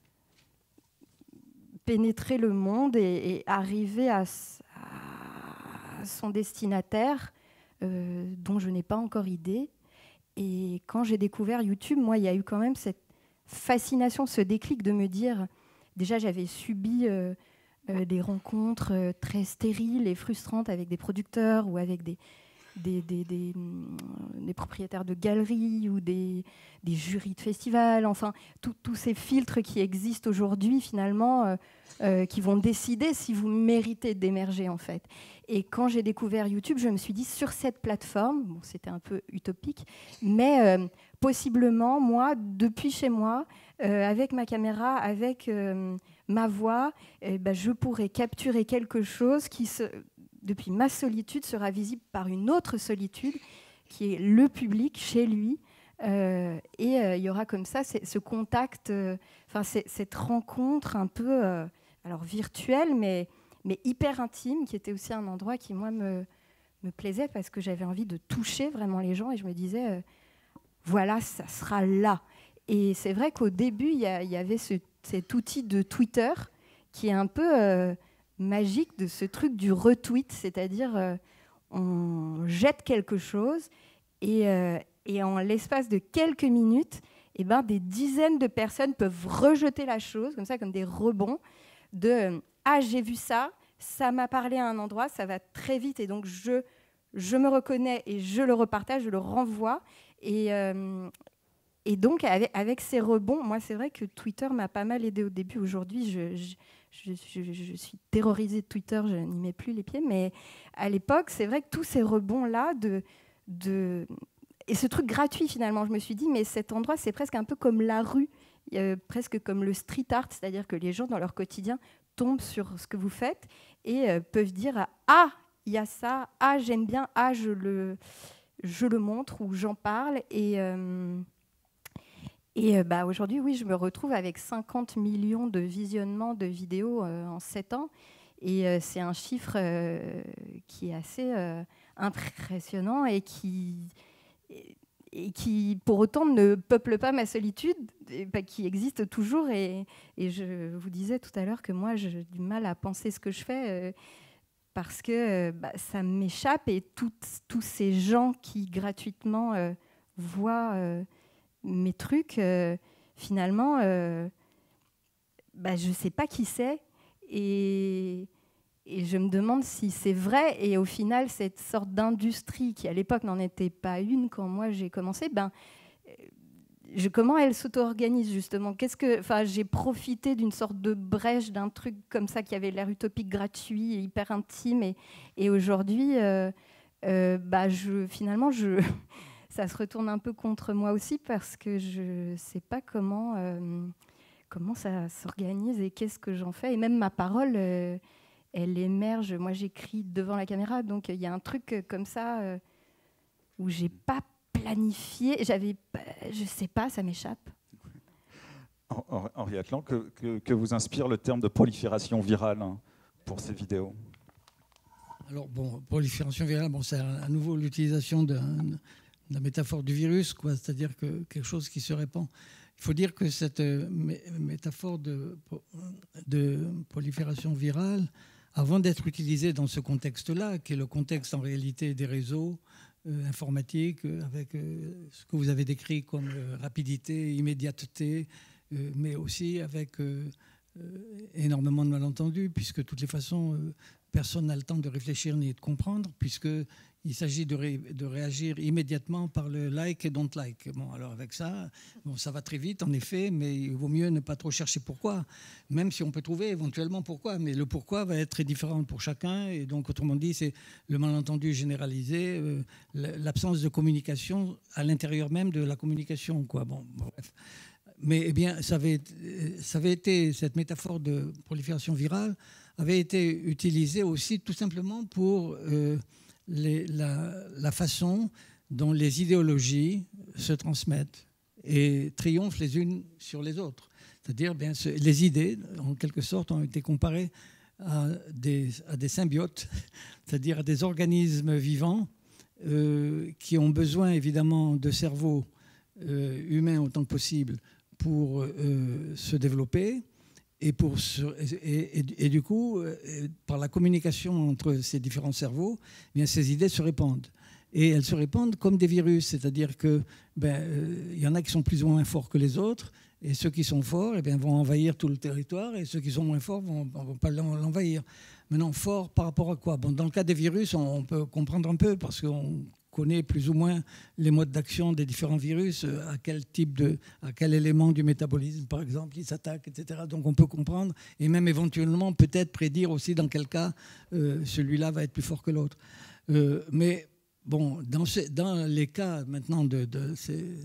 pénétrer le monde et, et arriver à, à son destinataire euh, dont je n'ai pas encore idée. Et quand j'ai découvert YouTube, moi, il y a eu quand même cette fascination, ce déclic de me dire... Déjà, j'avais subi euh, euh, des rencontres euh, très stériles et frustrantes avec des producteurs ou avec des... Des, des, des, des propriétaires de galeries ou des, des jurys de festivals, enfin, tous ces filtres qui existent aujourd'hui, finalement, euh, euh, qui vont décider si vous méritez d'émerger, en fait. Et quand j'ai découvert YouTube, je me suis dit, sur cette plateforme, bon, c'était un peu utopique, mais euh, possiblement, moi, depuis chez moi, euh, avec ma caméra, avec euh, ma voix, eh ben, je pourrais capturer quelque chose qui, se, depuis ma solitude, sera visible par une autre solitude, qui est le public chez lui. Euh, et euh, il y aura comme ça ce contact, euh, cette rencontre un peu euh, alors virtuelle, mais, mais hyper intime, qui était aussi un endroit qui, moi, me, me plaisait parce que j'avais envie de toucher vraiment les gens et je me disais, euh, voilà, ça sera là. Et c'est vrai qu'au début, il y, y avait ce, cet outil de Twitter qui est un peu euh, magique, de ce truc du retweet, c'est-à-dire euh, on jette quelque chose et, euh, et en l'espace de quelques minutes, eh ben, des dizaines de personnes peuvent rejeter la chose, comme ça, comme des rebonds, de euh, « Ah, j'ai vu ça, ça m'a parlé à un endroit, ça va très vite, et donc je, je me reconnais et je le repartage, je le renvoie. » Et, euh, et donc, avec, avec ces rebonds, moi, c'est vrai que Twitter m'a pas mal aidé au début. Aujourd'hui, je, je, je, je, je suis terrorisée de Twitter, je n'y mets plus les pieds. Mais à l'époque, c'est vrai que tous ces rebonds-là, de, de... et ce truc gratuit, finalement, je me suis dit, mais cet endroit, c'est presque un peu comme la rue, euh, presque comme le street art, c'est-à-dire que les gens, dans leur quotidien, tombent sur ce que vous faites et euh, peuvent dire « Ah, il y a ça, ah, j'aime bien, ah, je le... » je le montre ou j'en parle. Et, euh, et euh, bah, aujourd'hui, oui, je me retrouve avec cinquante millions de visionnements de vidéos euh, en sept ans. Et euh, c'est un chiffre euh, qui est assez euh, impressionnant et qui, et, et qui, pour autant, ne peuple pas ma solitude, et, bah, qui existe toujours. Et, et je vous disais tout à l'heure que moi, j'ai du mal à penser ce que je fais. Euh, parce que bah, ça m'échappe et tous ces gens qui gratuitement euh, voient euh, mes trucs, euh, finalement, euh, bah, je ne sais pas qui c'est et, et je me demande si c'est vrai. Et au final, cette sorte d'industrie qui, à l'époque, n'en était pas une quand moi j'ai commencé, ben, Je, comment elle s'auto-organise justement? Qu'est-ce que, enfin, j'ai profité d'une sorte de brèche, d'un truc comme ça qui avait l'air utopique, gratuit, hyper intime, et, et aujourd'hui, euh, euh, bah, je, finalement, je, ça se retourne un peu contre moi aussi parce que je ne sais pas comment, euh, comment ça s'organise et qu'est-ce que j'en fais. Et même ma parole, euh, elle émerge. Moi, j'écris devant la caméra, donc il y a un truc comme ça euh, où j'ai pas planifié, j'avais, je sais pas, ça m'échappe. Henri Atlan, que, que, que vous inspire le terme de prolifération virale hein, pour ces vidéos? Alors bon, prolifération virale, bon, c'est à nouveau l'utilisation de, de la métaphore du virus, quoi, c'est-à-dire que quelque chose qui se répand. Il faut dire que cette métaphore de, de prolifération virale, avant d'être utilisée dans ce contexte-là, qui est le contexte en réalité des réseaux, Euh, informatique, euh, avec euh, ce que vous avez décrit comme euh, rapidité, immédiateté, euh, mais aussi avec euh, euh, énormément de malentendus, puisque de toutes les façons, euh, personne n'a le temps de réfléchir ni de comprendre, puisqu'il s'agit de, ré, de réagir immédiatement par le like et don't like. Bon, alors avec ça, bon, ça va très vite, en effet, mais il vaut mieux ne pas trop chercher pourquoi, même si on peut trouver éventuellement pourquoi, mais le pourquoi va être très différent pour chacun, et donc, autrement dit, c'est le malentendu généralisé, euh, l'absence de communication à l'intérieur même de la communication, quoi. Bon, bref. Mais eh bien, ça avait, ça avait été, cette métaphore de prolifération virale avait été utilisée aussi tout simplement pour euh, les, la, la façon dont les idéologies se transmettent et triomphent les unes sur les autres. C'est-à-dire, bien, les idées, en quelque sorte, ont été comparées à des, à des symbiotes, c'est-à-dire à des organismes vivants euh, qui ont besoin, évidemment, de cerveaux euh, humains autant que possible pour euh, se développer et, pour se, et, et, et du coup, euh, par la communication entre ces différents cerveaux, eh bien, ces idées se répandent. Et elles se répandent comme des virus, c'est-à-dire qu'il ben, euh, y en a qui sont plus ou moins forts que les autres, et ceux qui sont forts eh bien, vont envahir tout le territoire, et ceux qui sont moins forts ne vont, vont pas l'envahir. Maintenant, fort par rapport à quoi? Bon, dans le cas des virus, on, on peut comprendre un peu, parce qu'on connaît plus ou moins les modes d'action des différents virus, à quel type de, à quel élément du métabolisme, par exemple, ils s'attaquent, et cetera. Donc on peut comprendre, et même éventuellement peut-être prédire aussi dans quel cas euh, celui-là va être plus fort que l'autre. Euh, mais bon, dans, ce, dans les cas maintenant de, de ces,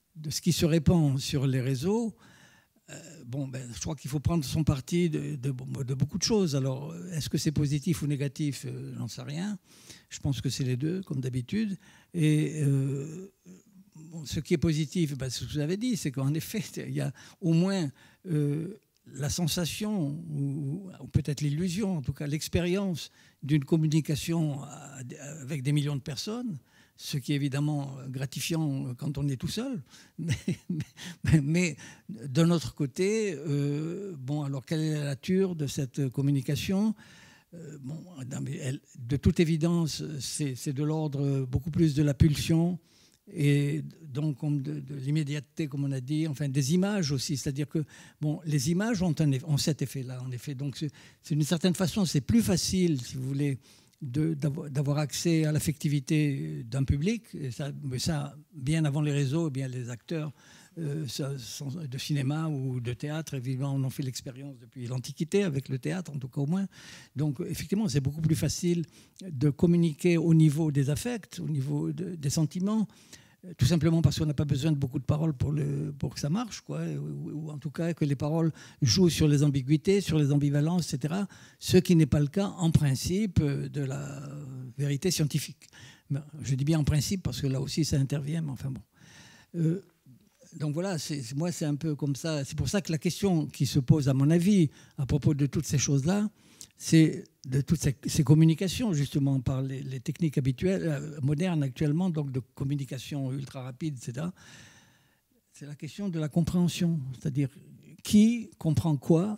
de ce qui se répand sur les réseaux, euh, bon, ben, je crois qu'il faut prendre son parti de, de, de beaucoup de choses. Alors, est-ce que c'est positif ou négatif? euh, J'en sais rien. Je pense que c'est les deux, comme d'habitude. Et euh, bon, ce qui est positif, ben, ce que vous avez dit, c'est qu'en effet, il y a au moins euh, la sensation, ou, ou peut-être l'illusion, en tout cas l'expérience d'une communication avec des millions de personnes, ce qui est évidemment gratifiant quand on est tout seul. Mais, mais, mais d'un autre côté, euh, bon, alors quelle est la nature de cette communication? euh, bon, elle, de toute évidence, c'est de l'ordre beaucoup plus de la pulsion et donc de, de l'immédiateté, comme on a dit, enfin des images aussi. C'est-à-dire que bon, les images ont, un, ont cet effet-là, en effet. Donc c'est d'une certaine façon, c'est plus facile, si vous voulez, d'avoir accès à l'affectivité d'un public, et ça, mais ça, bien avant les réseaux, eh bien les acteurs euh, de cinéma ou de théâtre, évidemment, on en fait l'expérience depuis l'Antiquité, avec le théâtre en tout cas au moins. Donc effectivement, c'est beaucoup plus facile de communiquer au niveau des affects, au niveau de, des sentiments, tout simplement parce qu'on n'a pas besoin de beaucoup de paroles pour, le, pour que ça marche, quoi, ou, ou en tout cas que les paroles jouent sur les ambiguïtés, sur les ambivalences, et cetera, ce qui n'est pas le cas en principe de la vérité scientifique. Je dis bien en principe parce que là aussi ça intervient, mais enfin bon. Euh, donc voilà, c'est, moi c'est un peu comme ça. C'est pour ça que la question qui se pose à mon avis à propos de toutes ces choses-là, c'est de toutes ces, ces communications, justement, par les, les techniques habituelles, euh, modernes actuellement, donc de communication ultra rapide, et cetera. C'est la question de la compréhension, c'est-à-dire qui comprend quoi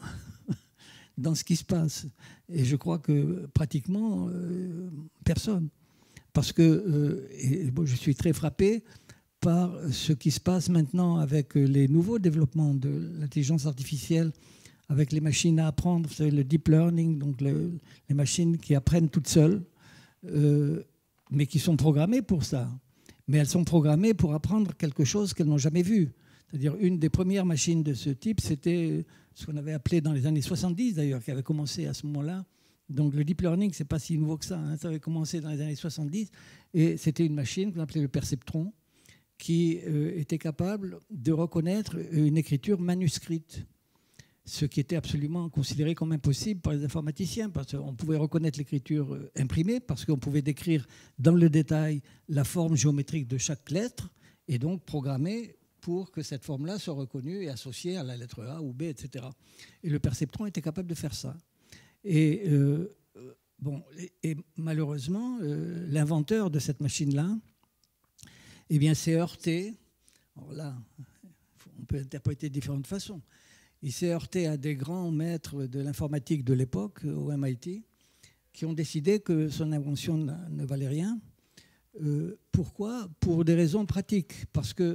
dans ce qui se passe. Et je crois que pratiquement euh, personne. Parce que euh, et, bon, je suis très frappé par ce qui se passe maintenant avec les nouveaux développements de l'intelligence artificielle, avec les machines à apprendre, vous savez, le deep learning, donc le, les machines qui apprennent toutes seules, euh, mais qui sont programmées pour ça. Mais elles sont programmées pour apprendre quelque chose qu'elles n'ont jamais vu. C'est-à-dire, une des premières machines de ce type, c'était ce qu'on avait appelé dans les années soixante-dix, d'ailleurs, qui avait commencé à ce moment-là. Donc le deep learning, ce n'est pas si nouveau que ça. Hein. Ça avait commencé dans les années soixante-dix. Et c'était une machine qu'on appelait le perceptron, qui euh, était capable de reconnaître une écriture manuscrite, ce qui était absolument considéré comme impossible par les informaticiens, parce qu'on pouvait reconnaître l'écriture imprimée, parce qu'on pouvait décrire dans le détail la forme géométrique de chaque lettre, et donc programmer pour que cette forme-là soit reconnue et associée à la lettre A ou B, et cetera. Et le perceptron était capable de faire ça. Et, euh, bon, et, et malheureusement, euh, l'inventeur de cette machine-là, eh bien, s'est heurté. Alors là, on peut interpréter de différentes façons. Il s'est heurté à des grands maîtres de l'informatique de l'époque, au M I T, qui ont décidé que son invention ne valait rien. Euh, pourquoi? Pour des raisons pratiques. Parce que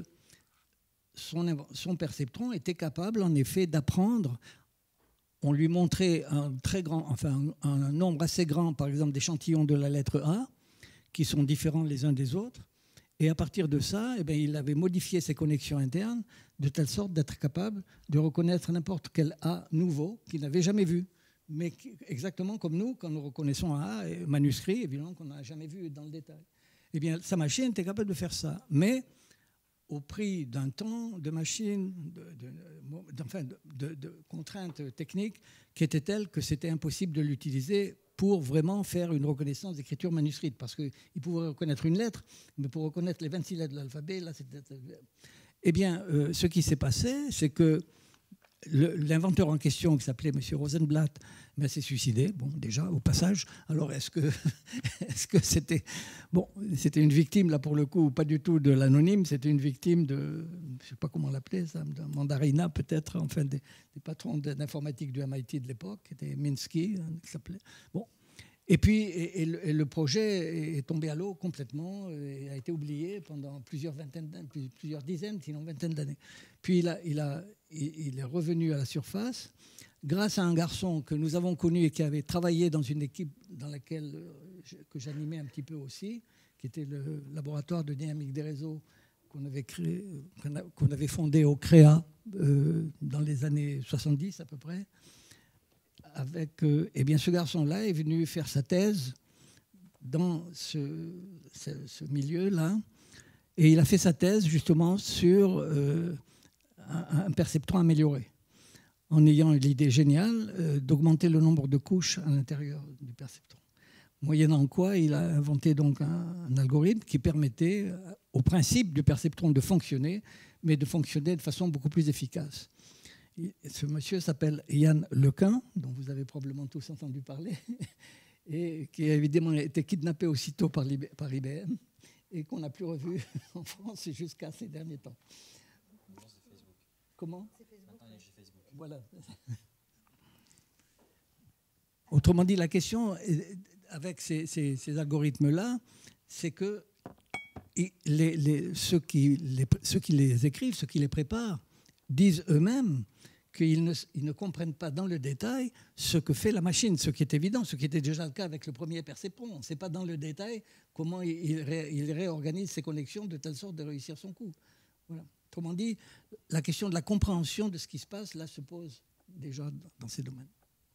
son, son perceptron était capable, en effet, d'apprendre. On lui montrait un, très grand, enfin, un, un nombre assez grand, par exemple, d'échantillons de la lettre A, qui sont différents les uns des autres. Et à partir de ça, eh bien, il avait modifié ses connexions internes de telle sorte d'être capable de reconnaître n'importe quel A nouveau qu'il n'avait jamais vu. Mais qui, exactement comme nous, quand nous reconnaissons un A manuscrit, évidemment qu'on n'a jamais vu dans le détail. Eh bien, sa machine était capable de faire ça. Mais au prix d'un temps de machine, de, de, de, enfin de, de, de contraintes techniques qui étaient telles que c'était impossible de l'utiliser pour vraiment faire une reconnaissance d'écriture manuscrite. Parce qu'il pouvait reconnaître une lettre, mais pour reconnaître les vingt-six lettres de l'alphabet, là, c'était... Eh bien, euh, ce qui s'est passé, c'est que l'inventeur en question, qui s'appelait M. Rosenblatt, ben, s'est suicidé, bon, déjà, au passage. Alors, est-ce que est-ce que c'était... Bon, c'était une victime, là, pour le coup, pas du tout de l'anonyme, c'était une victime de... Je ne sais pas comment l'appeler, ça, de Mandarina, peut-être, enfin, des, des patrons d'informatique du M I T de l'époque, qui était Minsky, hein, qui s'appelait... Bon. Et puis, et, et, le, et le projet est tombé à l'eau complètement et a été oublié pendant plusieurs vingtaines, plusieurs dizaines, sinon vingtaines d'années. Puis il, a, il, a, il est revenu à la surface grâce à un garçon que nous avons connu et qui avait travaillé dans une équipe dans laquelle que j'animais un petit peu aussi, qui était le laboratoire de dynamique des réseaux qu'on avait créé, qu'on avait fondé au CREA euh, dans les années soixante-dix à peu près. Avec, euh, eh bien, ce garçon-là est venu faire sa thèse dans ce, ce, ce milieu-là. Et il a fait sa thèse justement sur euh, un, un perceptron amélioré, en ayant l'idée géniale euh, d'augmenter le nombre de couches à l'intérieur du perceptron. Moyennant quoi, il a inventé donc un, un algorithme qui permettait au principe du perceptron de fonctionner, mais de fonctionner de façon beaucoup plus efficace. Et ce monsieur s'appelle Yann LeCun, dont vous avez probablement tous entendu parler, et qui a évidemment été kidnappé aussitôt par I B M et qu'on n'a plus revu en France jusqu'à ces derniers temps. Comment ? C'est Facebook. Voilà. Autrement dit, la question avec ces, ces, ces algorithmes-là, c'est que les, les, ceux, qui les, ceux qui les écrivent, ceux qui les préparent, disent eux-mêmes qu'ils ne, ils ne comprennent pas dans le détail ce que fait la machine, ce qui est évident, ce qui était déjà le cas avec le premier perceptron. On ne sait pas dans le détail comment il, il, ré, il réorganise ses connexions de telle sorte de réussir son coup. Voilà. Autrement dit, la question de la compréhension de ce qui se passe, là, se pose déjà dans ces domaines.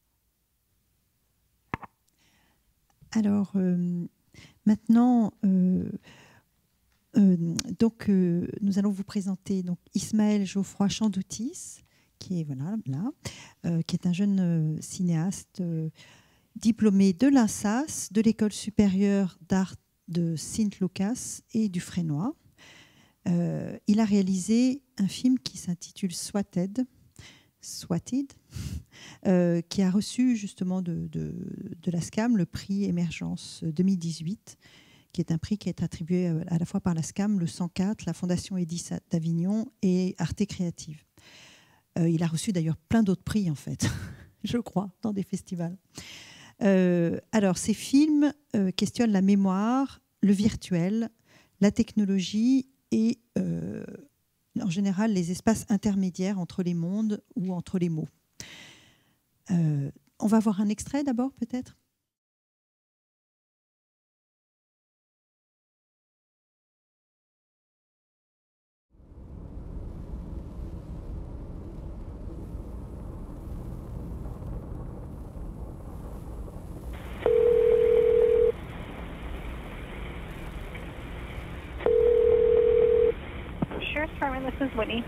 Alors, euh, maintenant, euh, euh, donc, euh, nous allons vous présenter donc, Ismaël Geoffroy Chandoutis, qui est, voilà, là, euh, qui est un jeune euh, cinéaste euh, diplômé de l'I N S A S, de l'École supérieure d'art de Saint-Lucas et du Fresnoy. Euh, il a réalisé un film qui s'intitule Swatted, Swatted euh, qui a reçu justement de, de, de la SCAM le prix Émergence deux mille dix-huit, qui est un prix qui est attribué à la fois par la SCAM, le cent quatre, la Fondation Edis d'Avignon et Arte Créative. Euh, il a reçu d'ailleurs plein d'autres prix, en fait, je crois, dans des festivals. Euh, alors, ces films euh, questionnent la mémoire, le virtuel, la technologie et euh, en général les espaces intermédiaires entre les mondes ou entre les mots. Euh, on va voir un extrait d'abord, peut-être ? This is Whitney.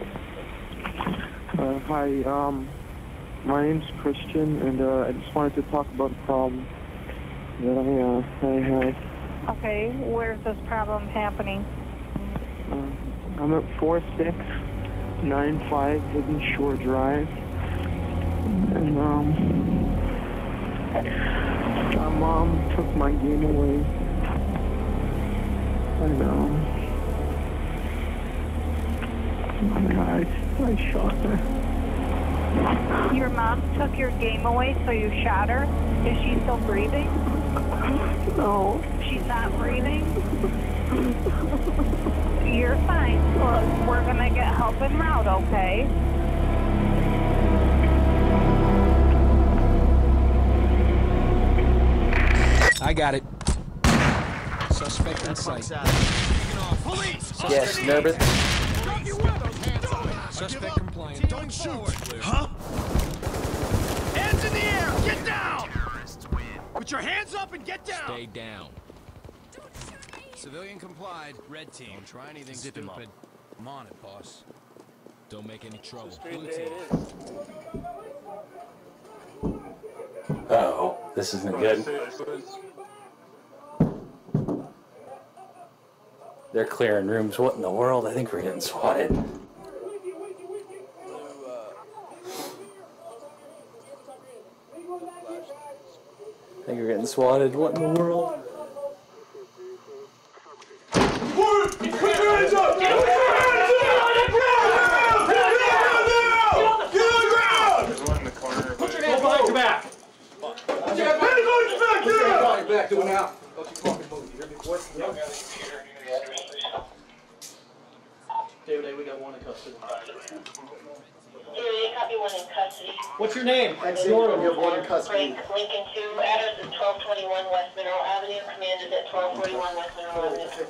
Uh, hi, um, my name's Christian, and uh, I just wanted to talk about a problem that I, uh, I had. Okay, where's this problem happening? Uh, I'm at four six nine five Hidden Shore Drive, and um, my mom took my game away. I know. I, I shot her. Your mom took your game away, so you shot her? Is she still breathing? No. She's not breathing? You're fine. Look, we're going to get help en route, okay? I got it. Suspect in sight. Police! Yes, nervous? Suspect compliant. Don't shoot. Huh? Hands in the air! Get down! Put your hands up and get down! Stay down. Civilian complied. Red team. Don't try anything Zip stupid. I'm on it, boss. Don't make any trouble. Blue team. Uh-oh. This isn't good. They're clearing rooms. What in the world? I think we're getting swatted. I think we're getting swatted. What in the world? Put your hands up! Get your hands up! Get on the ground! Everyone in the corner. Put your hands behind your back. Put your hands behind your back. Put your hands behind your back. Do it now. Don't you fucking move. You hear me, boy? David A., we got one in custody. David A., copy one in custody. What's your name? Norman. We have one in custody. Frank Lincoln two, address is twelve twenty-one West Mineral Avenue. Command is at twelve forty-one West Mineral Avenue.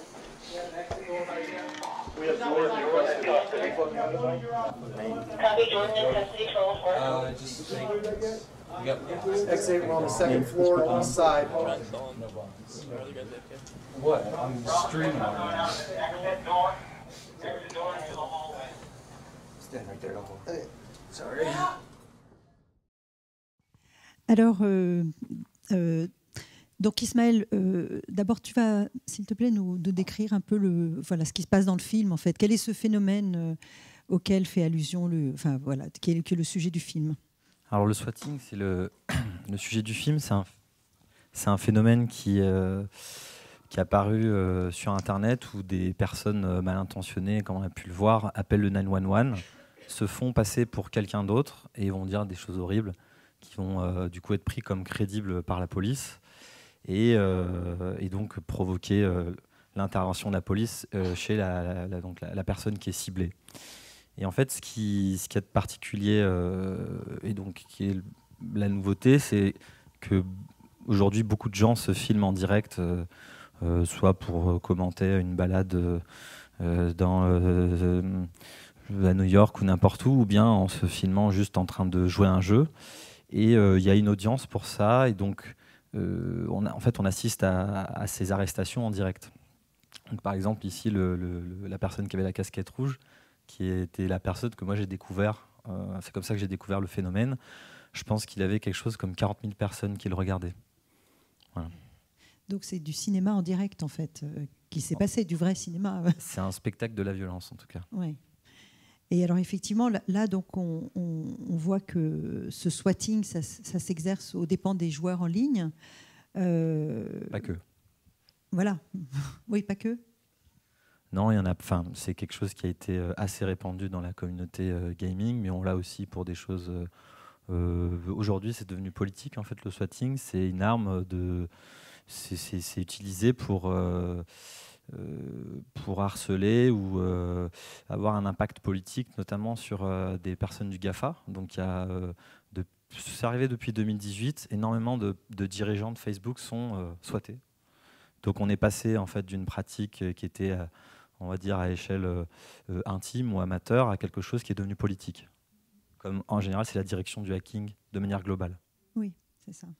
We have Jordan in custody. Copy Jordan in custody, twelve four. Uh, just X eight, we're on the second floor, east side. What? I'm streaming. Stand right there, don't move. Sorry. Alors, euh, euh, donc Ismaël, euh, d'abord tu vas, s'il te plaît, nous, nous décrire un peu le, voilà, ce qui se passe dans le film, en fait. Quel est ce phénomène euh, auquel fait allusion le, enfin voilà, qui est, qui est le sujet du film? Alors le swatting, c'est le, le sujet du film, c'est un, c'est un phénomène qui, euh, qui est apparu euh, sur Internet où des personnes euh, mal intentionnées, comme on a pu le voir, appellent le neuf un un, se font passer pour quelqu'un d'autre et vont dire des choses horribles qui vont euh, du coup être pris comme crédibles par la police et, euh, et donc provoquer euh, l'intervention de la police euh, chez la, la, la, donc la, la personne qui est ciblée. Et en fait, ce qui, ce qui est de particulier euh, et donc qui est la nouveauté, c'est que aujourd'hui beaucoup de gens se filment en direct, euh, euh, soit pour commenter une balade euh, dans euh, à New York ou n'importe où, ou bien en se filmant juste en train de jouer à un jeu. Et il euh, y a une audience pour ça, et donc euh, on a, en fait on assiste à, à ces arrestations en direct. Donc, par exemple ici le, le, le, la personne qui avait la casquette rouge, qui était la personne que moi j'ai découvert, euh, c'est comme ça que j'ai découvert le phénomène. Je pense qu'il avait quelque chose comme quarante mille personnes qui le regardaient. Voilà. Donc c'est du cinéma en direct en fait, euh, qui s'est passé, du vrai cinéma. C'est un spectacle de la violence en tout cas. Ouais. Et alors effectivement, là, là donc on, on, on voit que ce swatting, ça, ça s'exerce aux dépens des joueurs en ligne. Euh, pas que. Voilà. Oui, pas que. Non, il y en a. Enfin, c'est quelque chose qui a été assez répandu dans la communauté euh, gaming, mais on l'a aussi pour des choses. Euh, euh, aujourd'hui, c'est devenu politique en fait. Le swatting, c'est une arme de. C'est, c'est, c'est utilisé pour. Euh, Euh, pour harceler ou euh, avoir un impact politique, notamment sur euh, des personnes du GAFA. Donc, il y a, euh, de, c'est arrivé depuis deux mille dix-huit, énormément de, de dirigeants de Facebook sont euh, swattés. Donc, on est passé en fait d'une pratique qui était, euh, on va dire, à échelle euh, intime ou amateur à quelque chose qui est devenu politique. Comme en général, c'est la direction du hacking de manière globale. Oui, c'est ça.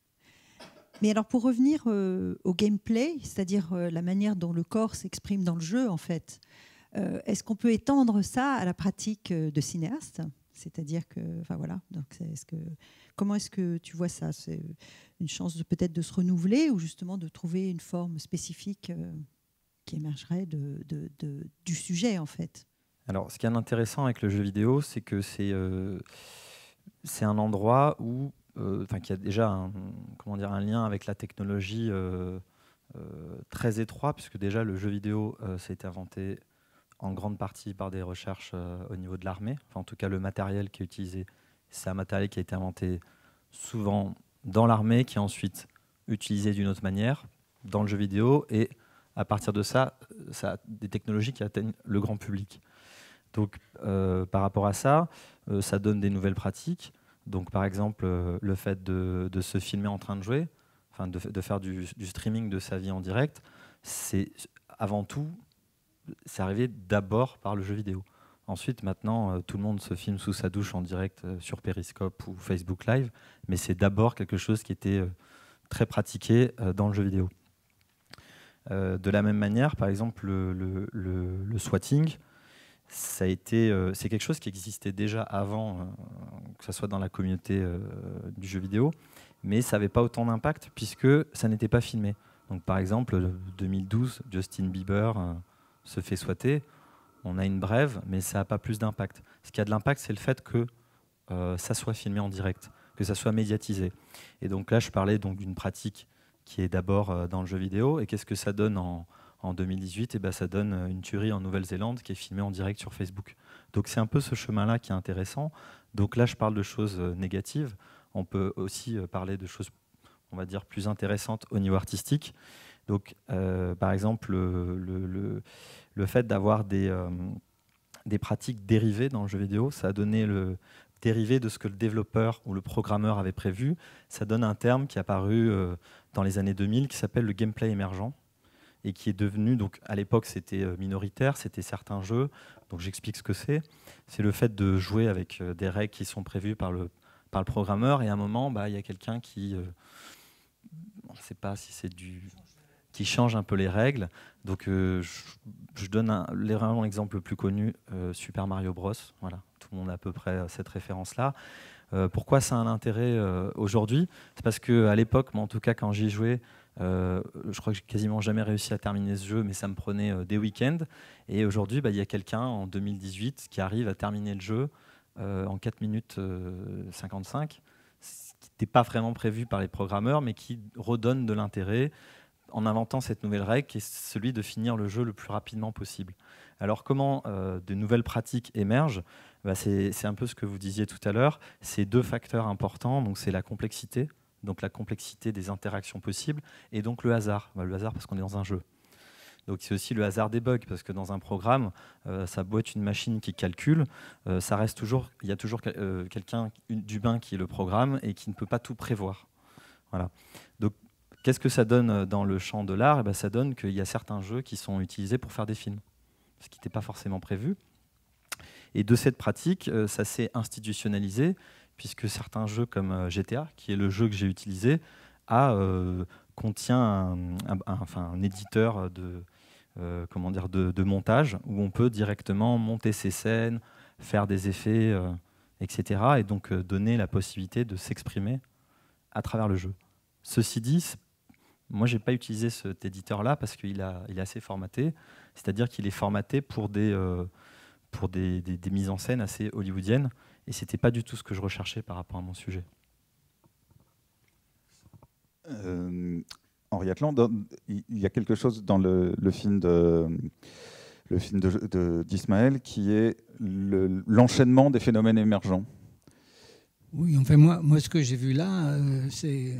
Mais alors pour revenir euh, au gameplay, c'est-à-dire euh, la manière dont le corps s'exprime dans le jeu, en fait, euh, est-ce qu'on peut étendre ça à la pratique euh, de cinéaste? C'est-à-dire que, enfin voilà, donc c'est, est-ce que, comment est-ce que tu vois ça? C'est une chance de peut-être de se renouveler ou justement de trouver une forme spécifique euh, qui émergerait de, de, de, du sujet en fait? Alors, ce qui est intéressant avec le jeu vidéo, c'est que c'est, euh, c'est un endroit où Euh, enfin, qui a déjà un, comment dire, un lien avec la technologie euh, euh, très étroit, puisque déjà le jeu vidéo, euh, ça a été inventé en grande partie par des recherches euh, au niveau de l'armée. Enfin, en tout cas, le matériel qui est utilisé, c'est un matériel qui a été inventé souvent dans l'armée, qui est ensuite utilisé d'une autre manière dans le jeu vidéo, et à partir de ça, ça a des technologies qui atteignent le grand public. Donc, euh, par rapport à ça, euh, ça donne des nouvelles pratiques. Donc, par exemple, euh, le fait de, de se filmer en train de jouer, enfin de, de faire du, du streaming de sa vie en direct, c'est avant tout, c'est arrivé d'abord par le jeu vidéo. Ensuite, maintenant, euh, tout le monde se filme sous sa douche en direct euh, sur Periscope ou Facebook Live, mais c'est d'abord quelque chose qui était euh, très pratiqué euh, dans le jeu vidéo. Euh, de la même manière, par exemple, le, le, le, le swatting, ça a été, euh, c'est quelque chose qui existait déjà avant, euh, que ce soit dans la communauté euh, du jeu vidéo, mais ça n'avait pas autant d'impact puisque ça n'était pas filmé. Donc, par exemple, deux mille douze, Justin Bieber euh, se fait swatter. On a une brève, mais ça n'a pas plus d'impact. Ce qui a de l'impact, c'est le fait que euh, ça soit filmé en direct, que ça soit médiatisé. Et donc là, je parlais donc d'une pratique qui est d'abord euh, dans le jeu vidéo. Et qu'est-ce que ça donne en En deux mille dix-huit, eh ben, ça donne une tuerie en Nouvelle-Zélande qui est filmée en direct sur Facebook. Donc c'est un peu ce chemin-là qui est intéressant. Donc là, je parle de choses négatives. On peut aussi parler de choses, on va dire, plus intéressantes au niveau artistique. Donc, euh, par exemple, le, le, le, le fait d'avoir des, euh, des pratiques dérivées dans le jeu vidéo, ça a donné le dérivé de ce que le développeur ou le programmeur avait prévu. Ça donne un terme qui est apparu euh, dans les années deux mille qui s'appelle le gameplay émergent, et qui est devenu, donc à l'époque c'était minoritaire, c'était certains jeux, donc j'explique ce que c'est. C'est le fait de jouer avec des règles qui sont prévues par le, par le programmeur, et à un moment, bah, il y a quelqu'un qui, euh, on ne sait pas si c'est du, qui change un peu les règles. Donc, euh, je, je donne un, l'exemple le plus connu, euh, Super Mario Bros. Voilà, tout le monde a à peu près cette référence-là. Euh, pourquoi ça a un intérêt euh, aujourd'hui? C'est parce qu'à l'époque, moi en tout cas, quand j'y jouais, Euh, je crois que j'ai quasiment jamais réussi à terminer ce jeu, mais ça me prenait euh, des week-ends. Et aujourd'hui, bah, il y a quelqu'un en deux mille dix-huit qui arrive à terminer le jeu euh, en quatre minutes euh, cinquante-cinq, ce qui n'était pas vraiment prévu par les programmeurs, mais qui redonne de l'intérêt en inventant cette nouvelle règle, qui est celui de finir le jeu le plus rapidement possible. Alors comment euh, de nouvelles pratiques émergent? Bah, c'est, c'est un peu ce que vous disiez tout à l'heure. C'est deux facteurs importants. Donc c'est la complexité. Donc la complexité des interactions possibles, et donc le hasard. Bah, le hasard parce qu'on est dans un jeu. Donc c'est aussi le hasard des bugs, parce que dans un programme, euh, ça doit être une machine qui calcule, euh, ça reste toujours, il y a toujours euh, quelqu'un d'humain qui est le programme et qui ne peut pas tout prévoir. Voilà. Donc qu'est-ce que ça donne dans le champ de l'art? Eh ben, ça donne qu'il y a certains jeux qui sont utilisés pour faire des films, ce qui n'était pas forcément prévu. Et de cette pratique, euh, ça s'est institutionnalisé, puisque certains jeux comme G T A, qui est le jeu que j'ai utilisé, a, euh, contient un, un, un, enfin, un éditeur de, euh, comment dire, de, de montage, où on peut directement monter ses scènes, faire des effets, euh, et cetera, et donc euh, donner la possibilité de s'exprimer à travers le jeu. Ceci dit, moi, je n'ai pas utilisé cet éditeur-là parce qu'il a, il est assez formaté, c'est-à-dire qu'il est formaté pour des, euh, pour des, des, des mises en scène assez hollywoodiennes, et ce n'était pas du tout ce que je recherchais par rapport à mon sujet. Euh, Henri Atlan, dans, il y a quelque chose dans le, le film de, le film de, de, d'Ismaël qui est le, l'enchaînement des phénomènes émergents. Oui, enfin moi, moi ce que j'ai vu là, euh, c'est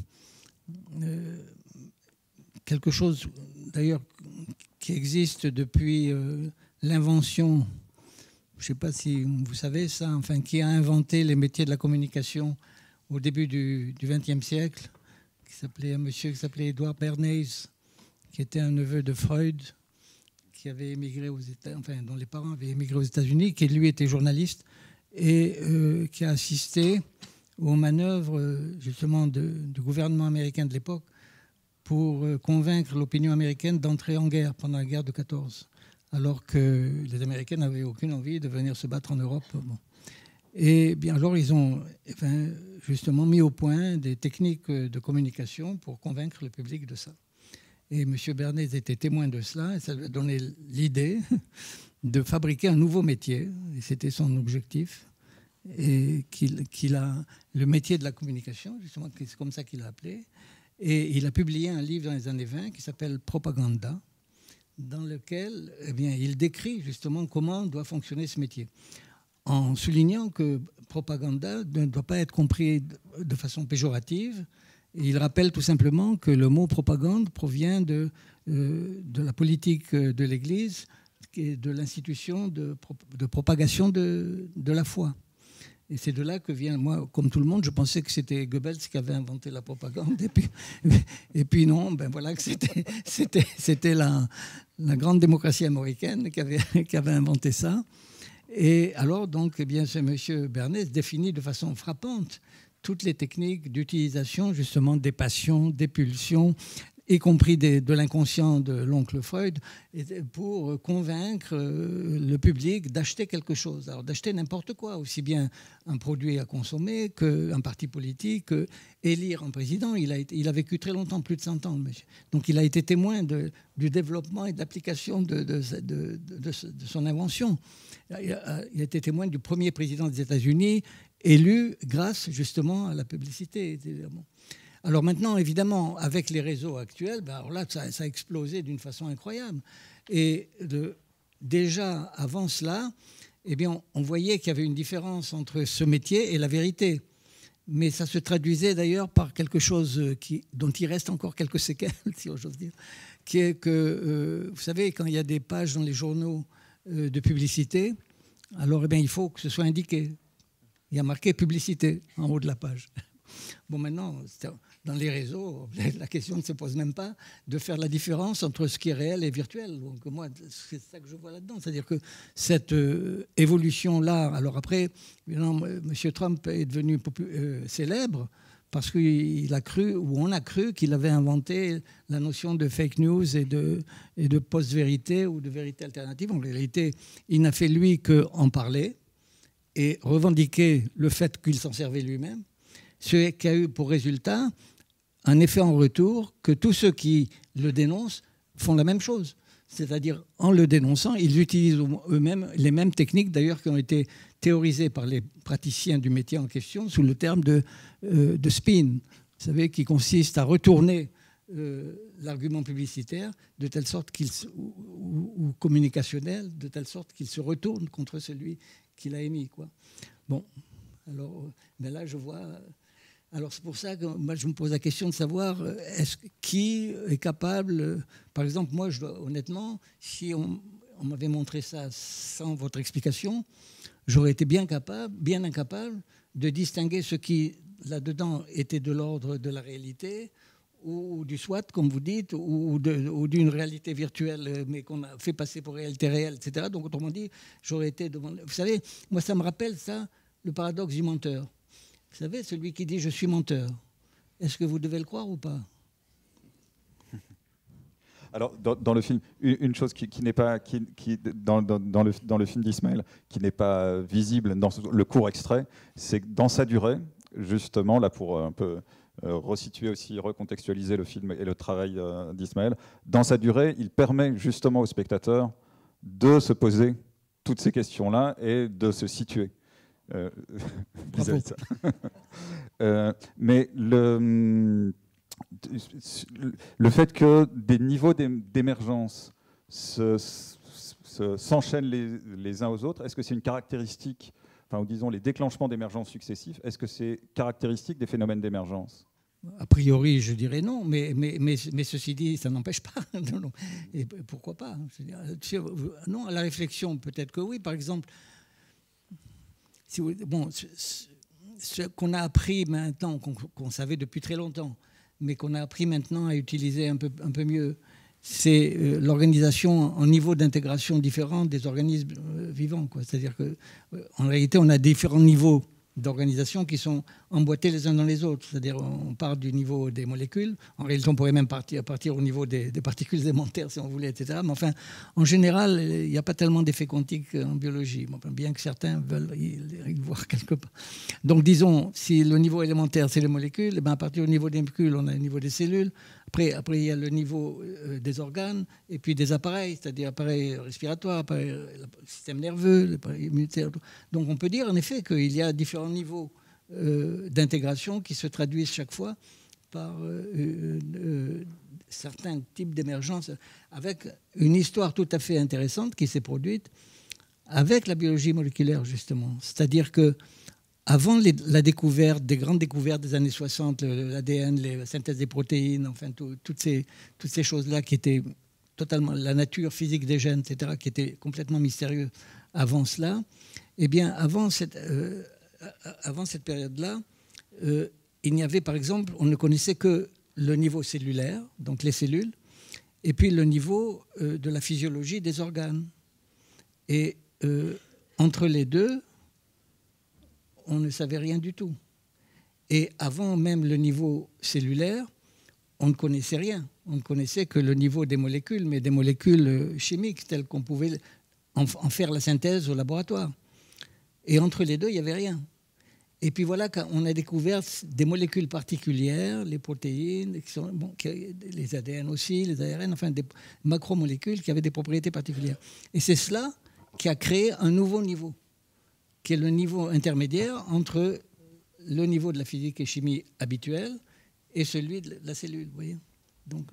euh, quelque chose d'ailleurs qui existe depuis euh, l'invention. Je ne sais pas si vous savez ça, enfin, qui a inventé les métiers de la communication au début du vingtième siècle, qui s'appelait un monsieur qui s'appelait Édouard Bernays, qui était un neveu de Freud, qui avait émigré aux États, enfin, dont les parents avaient émigré aux États-Unis, qui lui était journaliste et euh, qui a assisté aux manœuvres justement de, du gouvernement américain de l'époque pour euh, convaincre l'opinion américaine d'entrer en guerre pendant la guerre de quatorze. Alors que les Américains n'avaient aucune envie de venir se battre en Europe. Bon. Et bien alors, ils ont enfin, justement mis au point des techniques de communication pour convaincre le public de ça. Et M. Bernays était témoin de cela, et ça lui a donné l'idée de fabriquer un nouveau métier, et c'était son objectif, et qu'il, qu'il a le métier de la communication, justement, c'est comme ça qu'il l'a appelé. Et il a publié un livre dans les années vingt qui s'appelle « Propaganda », dans lequel eh bien, il décrit justement comment doit fonctionner ce métier, en soulignant que propaganda ne doit pas être compris de façon péjorative. Et il rappelle tout simplement que le mot propagande provient de, euh, de la politique de l'Église et de l'institution de, de propagation de, de la foi. Et c'est de là que vient, moi, comme tout le monde, je pensais que c'était Goebbels qui avait inventé la propagande. Et puis, et puis non, ben voilà que c'était, c'était, c'était la, la grande démocratie américaine qui avait, qui avait inventé ça. Et alors, donc, eh bien, ce monsieur Bernays définit de façon frappante toutes les techniques d'utilisation, justement, des passions, des pulsions, y compris des, de l'inconscient de l'oncle Freud, pour convaincre le public d'acheter quelque chose. Alors d'acheter n'importe quoi, aussi bien un produit à consommer qu'un parti politique, élire un président. Il a, été, il a vécu très longtemps, plus de cent ans, monsieur. Donc il a été témoin de, du développement et de l'application de, de, de, de, de, de son invention. Il a, il a été témoin du premier président des États-Unis, élu grâce justement à la publicité. Alors maintenant, évidemment, avec les réseaux actuels, ben alors là, ça, ça a explosé d'une façon incroyable. Et de, déjà, avant cela, eh bien, on, on voyait qu'il y avait une différence entre ce métier et la vérité. Mais ça se traduisait d'ailleurs par quelque chose qui, dont il reste encore quelques séquelles, si j'ose dire, qui est que, euh, vous savez, quand il y a des pages dans les journaux euh, de publicité, alors eh bien, il faut que ce soit indiqué. Il y a marqué publicité en haut de la page. Bon, maintenant, dans les réseaux, la question ne se pose même pas de faire la différence entre ce qui est réel et virtuel. Donc moi, c'est ça que je vois là-dedans. C'est-à-dire que cette euh, évolution-là, alors après, évidemment, M. Trump est devenu euh, célèbre parce qu'il a cru, ou on a cru qu'il avait inventé la notion de fake news et de, et de post-vérité ou de vérité alternative. En réalité, il n'a fait, lui, qu'en parler et revendiquer le fait qu'il s'en servait lui-même, ce qui a eu pour résultat un effet en retour que tous ceux qui le dénoncent font la même chose. C'est-à-dire, en le dénonçant, ils utilisent eux-mêmes les mêmes techniques, d'ailleurs, qui ont été théorisées par les praticiens du métier en question sous le terme de, euh, de spin, vous savez, qui consiste à retourner euh, l'argument publicitaire de telle sorte qu'il ou, ou, ou communicationnel, de telle sorte qu'il se retourne contre celui qui l'a émis, quoi. Bon, alors, ben là, je vois... Alors c'est pour ça que moi je me pose la question de savoir est-ce, qui est capable, par exemple moi je dois, honnêtement, si on, on m'avait montré ça sans votre explication, j'aurais été bien capable, bien incapable de distinguer ce qui là-dedans était de l'ordre de la réalité ou du SWAT, comme vous dites, ou, de, ou d'une réalité virtuelle mais qu'on a fait passer pour réalité réelle, et cetera. Donc autrement dit, j'aurais été demandé. Vous savez, moi ça me rappelle ça, le paradoxe du menteur. Vous savez, celui qui dit « je suis menteur », est-ce que vous devez le croire ou pas? Alors, dans, dans le film, une chose qui, qui n'est pas, qui, qui, dans, dans, dans, le, dans le film d'Ismaël, qui n'est pas visible dans le court extrait, c'est que dans sa durée, justement, là pour un peu euh, resituer aussi, recontextualiser le film et le travail euh, d'Ismaël, dans sa durée, il permet justement aux spectateurs de se poser toutes ces questions-là et de se situer. Euh, vis-à-vis de ça. euh, mais le, le fait que des niveaux d'émergence se, se, s'enchaînent les, les uns aux autres, est-ce que c'est une caractéristique, enfin, ou disons les déclenchements d'émergence successifs, est-ce que c'est caractéristique des phénomènes d'émergence? A priori, je dirais non, mais, mais, mais, mais ceci dit, ça n'empêche pas. non, non. Et pourquoi pas? Non, à la réflexion, peut-être que oui. Par exemple, Si vous, bon, ce, ce qu'on a appris maintenant, qu'on, qu'on savait depuis très longtemps, mais qu'on a appris maintenant à utiliser un peu, un peu mieux, c'est euh, l'organisation en niveau d'intégration différent des organismes euh, vivants, quoi. C'est-à-dire qu'en euh, réalité, on a différents niveaux d'organisation qui sont emboîtés les uns dans les autres. C'est-à-dire on part du niveau des molécules. En réalité, on pourrait même partir, partir au niveau des, des particules élémentaires, si on voulait, et cetera. Mais enfin, en général, il n'y a pas tellement d'effets quantiques en biologie, bien que certains veulent y voir quelque part. Donc, disons, si le niveau élémentaire, c'est les molécules, et bien à partir du niveau des molécules, on a le niveau des cellules. Après, après, il y a le niveau euh, des organes et puis des appareils, c'est-à-dire appareils respiratoires, appareils, le système nerveux, l'appareil immunitaire. Donc, on peut dire en effet qu'il y a différents niveaux euh, d'intégration qui se traduisent chaque fois par euh, euh, certains types d'émergence, avec une histoire tout à fait intéressante qui s'est produite avec la biologie moléculaire, justement. C'est-à-dire que avant les, la découverte, des grandes découvertes des années soixante, l'A D N, la synthèse des protéines, enfin tout, toutes ces, toutes ces choses-là qui étaient totalement la nature physique des gènes, et cetera, qui étaient complètement mystérieux avant cela, eh bien, avant cette, euh, avant cette période-là, euh, il n'y avait, par exemple, on ne connaissait que le niveau cellulaire, donc les cellules, et puis le niveau euh, de la physiologie des organes. Et euh, entre les deux, on ne savait rien du tout. Et avant même le niveau cellulaire, on ne connaissait rien. On ne connaissait que le niveau des molécules, mais des molécules chimiques telles qu'on pouvait en faire la synthèse au laboratoire. Et entre les deux, il n'y avait rien. Et puis voilà qu'on a découvert des molécules particulières, les protéines, qui sont, bon, les A D N aussi, les A R N, enfin des macromolécules qui avaient des propriétés particulières. Et c'est cela qui a créé un nouveau niveau, qui est le niveau intermédiaire entre le niveau de la physique et chimie habituelle et celui de la cellule. Vous voyez. Donc.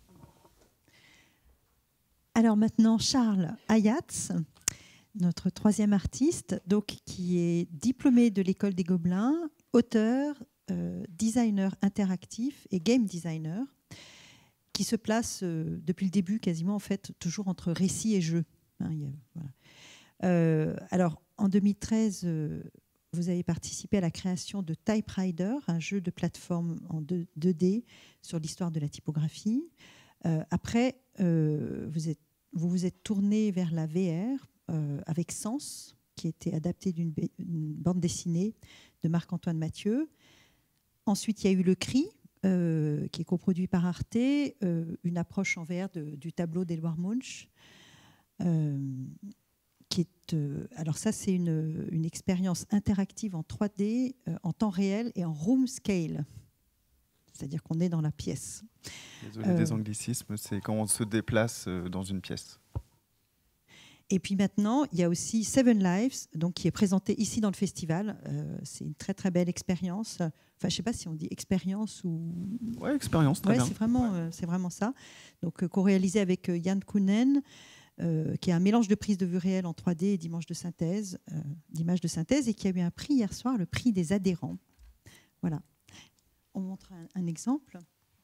Alors maintenant, Charles Ayatz, notre troisième artiste, donc, qui est diplômé de l'École des Gobelins, auteur, euh, designer interactif et game designer, qui se place euh, depuis le début quasiment en fait toujours entre récit et jeu. Hein, il y a, voilà. euh, alors en deux mille treize, euh, vous avez participé à la création de Typewriter, un jeu de plateforme en deux D sur l'histoire de la typographie. Euh, après, euh, vous, êtes, vous vous êtes tourné vers la V R euh, avec Sens, qui était adapté d'une bande dessinée de Marc-Antoine Mathieu. Ensuite, il y a eu Le Cri, euh, qui est coproduit par Arte, euh, une approche en V R de, du tableau d'Edouard Munch. Euh, qui est, euh, alors ça, c'est une, une expérience interactive en trois D, euh, en temps réel et en room scale. C'est-à-dire qu'on est dans la pièce. Désolé euh, des anglicismes, c'est quand on se déplace dans une pièce. Et puis maintenant, il y a aussi Seven Lives, donc, qui est présenté ici dans le festival. Euh, c'est une très très belle expérience. Enfin, je ne sais pas si on dit expérience ou... Oui, expérience, très ouais, bien. C'est vraiment, ouais. euh, c'est vraiment ça. Donc, euh, co-réalisé avec euh, Yann Kounen, euh, qui est un mélange de prise de vue réelle en trois D et d'images de synthèse, euh, d'images de synthèse, et qui a eu un prix hier soir, le prix des adhérents. Voilà. On montre un, un exemple.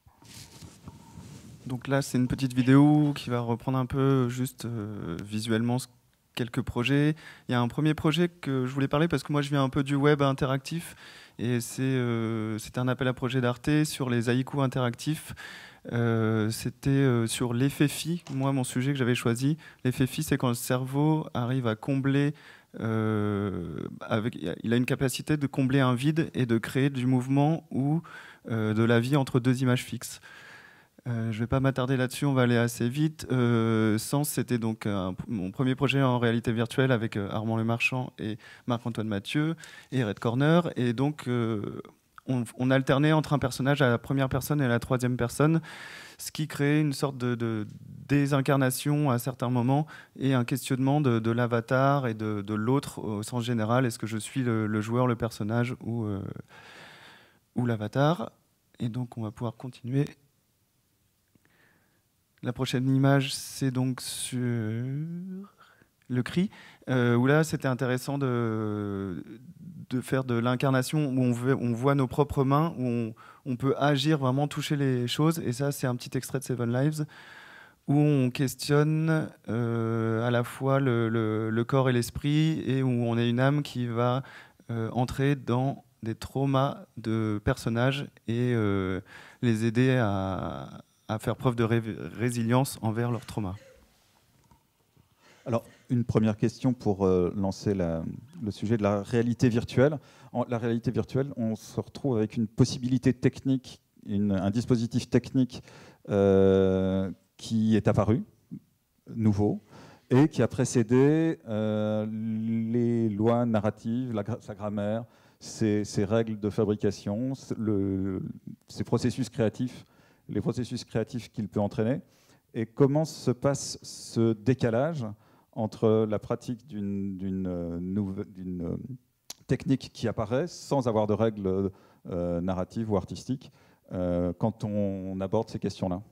Donc là, c'est une petite vidéo qui va reprendre un peu juste euh, visuellement quelques projets. Il y a un premier projet que je voulais parler parce que moi, je viens un peu du web interactif et c'est euh, c'était un appel à projet d'Arte sur les haïkus interactifs. Euh, c'était euh, sur l'effet phi, moi, mon sujet que j'avais choisi. L'effet phi, c'est quand le cerveau arrive à combler... Euh, avec, il a une capacité de combler un vide et de créer du mouvement ou euh, de la vie entre deux images fixes. Euh, je ne vais pas m'attarder là-dessus, on va aller assez vite. Euh, Sens, c'était donc un, mon premier projet en réalité virtuelle avec euh, Armand Lemarchand et Marc-Antoine Mathieu et Red Corner. Et donc, euh, on, on alternait entre un personnage à la première personne et à la troisième personne, ce qui créait une sorte de, de désincarnation à certains moments et un questionnement de, de l'avatar et de, de l'autre au sens général. Est-ce que je suis le, le joueur, le personnage ou, euh, ou l'avatar? Et donc, on va pouvoir continuer. La prochaine image, c'est donc sur Le Cri, euh, où là, c'était intéressant de, de faire de l'incarnation, où on, veut, on voit nos propres mains, où on, on peut agir, vraiment toucher les choses. Et ça, c'est un petit extrait de Seven Lives, où on questionne euh, à la fois le, le, le corps et l'esprit, et où on est une âme qui va euh, entrer dans des traumas de personnages et euh, les aider à... à faire preuve de ré résilience envers leur trauma. Alors, une première question pour euh, lancer la, le sujet de la réalité virtuelle. En la réalité virtuelle, on se retrouve avec une possibilité technique, une, un dispositif technique euh, qui est apparu, nouveau, et qui a précédé euh, les lois narratives, la, sa grammaire, ses, ses règles de fabrication, le, ses processus créatifs, les processus créatifs qu'il peut entraîner, et comment se passe ce décalage entre la pratique d'une d'une technique qui apparaît sans avoir de règles euh, narratives ou artistiques euh, quand on aborde ces questions-là.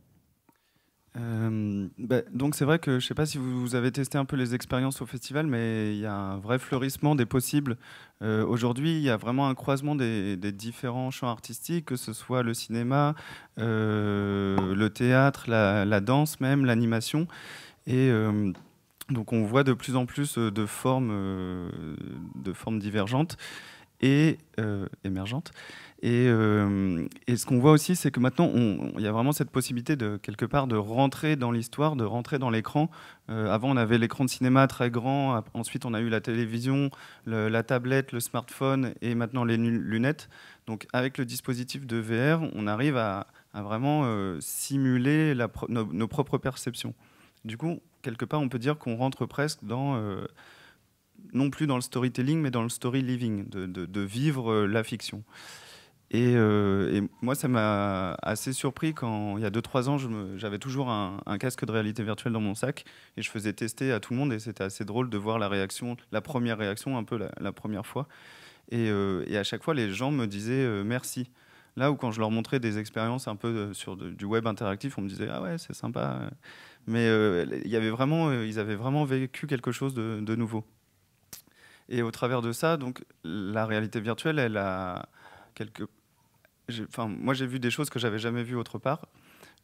Euh, bah, donc c'est vrai que je ne sais pas si vous, vous avez testé un peu les expériences au festival, mais il y a un vrai fleurissement des possibles. Euh, Aujourd'hui, il y a vraiment un croisement des, des différents champs artistiques, que ce soit le cinéma, euh, le théâtre, la, la danse même, l'animation. Et euh, donc on voit de plus en plus de formes, euh, de formes divergentes et euh, émergentes. Et, euh, et ce qu'on voit aussi, c'est que maintenant, il y a vraiment cette possibilité de, quelque part, de rentrer dans l'histoire, de rentrer dans l'écran. Euh, avant, on avait l'écran de cinéma très grand. Ensuite, on a eu la télévision, le, la tablette, le smartphone et maintenant les lunettes. Donc, avec le dispositif de V R, on arrive à, à vraiment euh, simuler la, nos, nos propres perceptions. Du coup, quelque part, on peut dire qu'on rentre presque dans... Euh, non plus dans le storytelling, mais dans le story living, de, de, de vivre euh, la fiction. Et, euh, et moi, ça m'a assez surpris quand, il y a deux trois ans, j'avais toujours un, un casque de réalité virtuelle dans mon sac et je faisais tester à tout le monde et c'était assez drôle de voir la réaction, la première réaction, un peu la, la première fois. Et, euh, et à chaque fois, les gens me disaient euh, merci. Là où quand je leur montrais des expériences un peu sur de, du web interactif, on me disait ah ouais, c'est sympa. Mais euh, il y avait vraiment, euh, ils avaient vraiment vécu quelque chose de, de nouveau. Et au travers de ça, donc, la réalité virtuelle, elle a quelques... Enfin, moi, j'ai vu des choses que j'avais jamais vues autre part.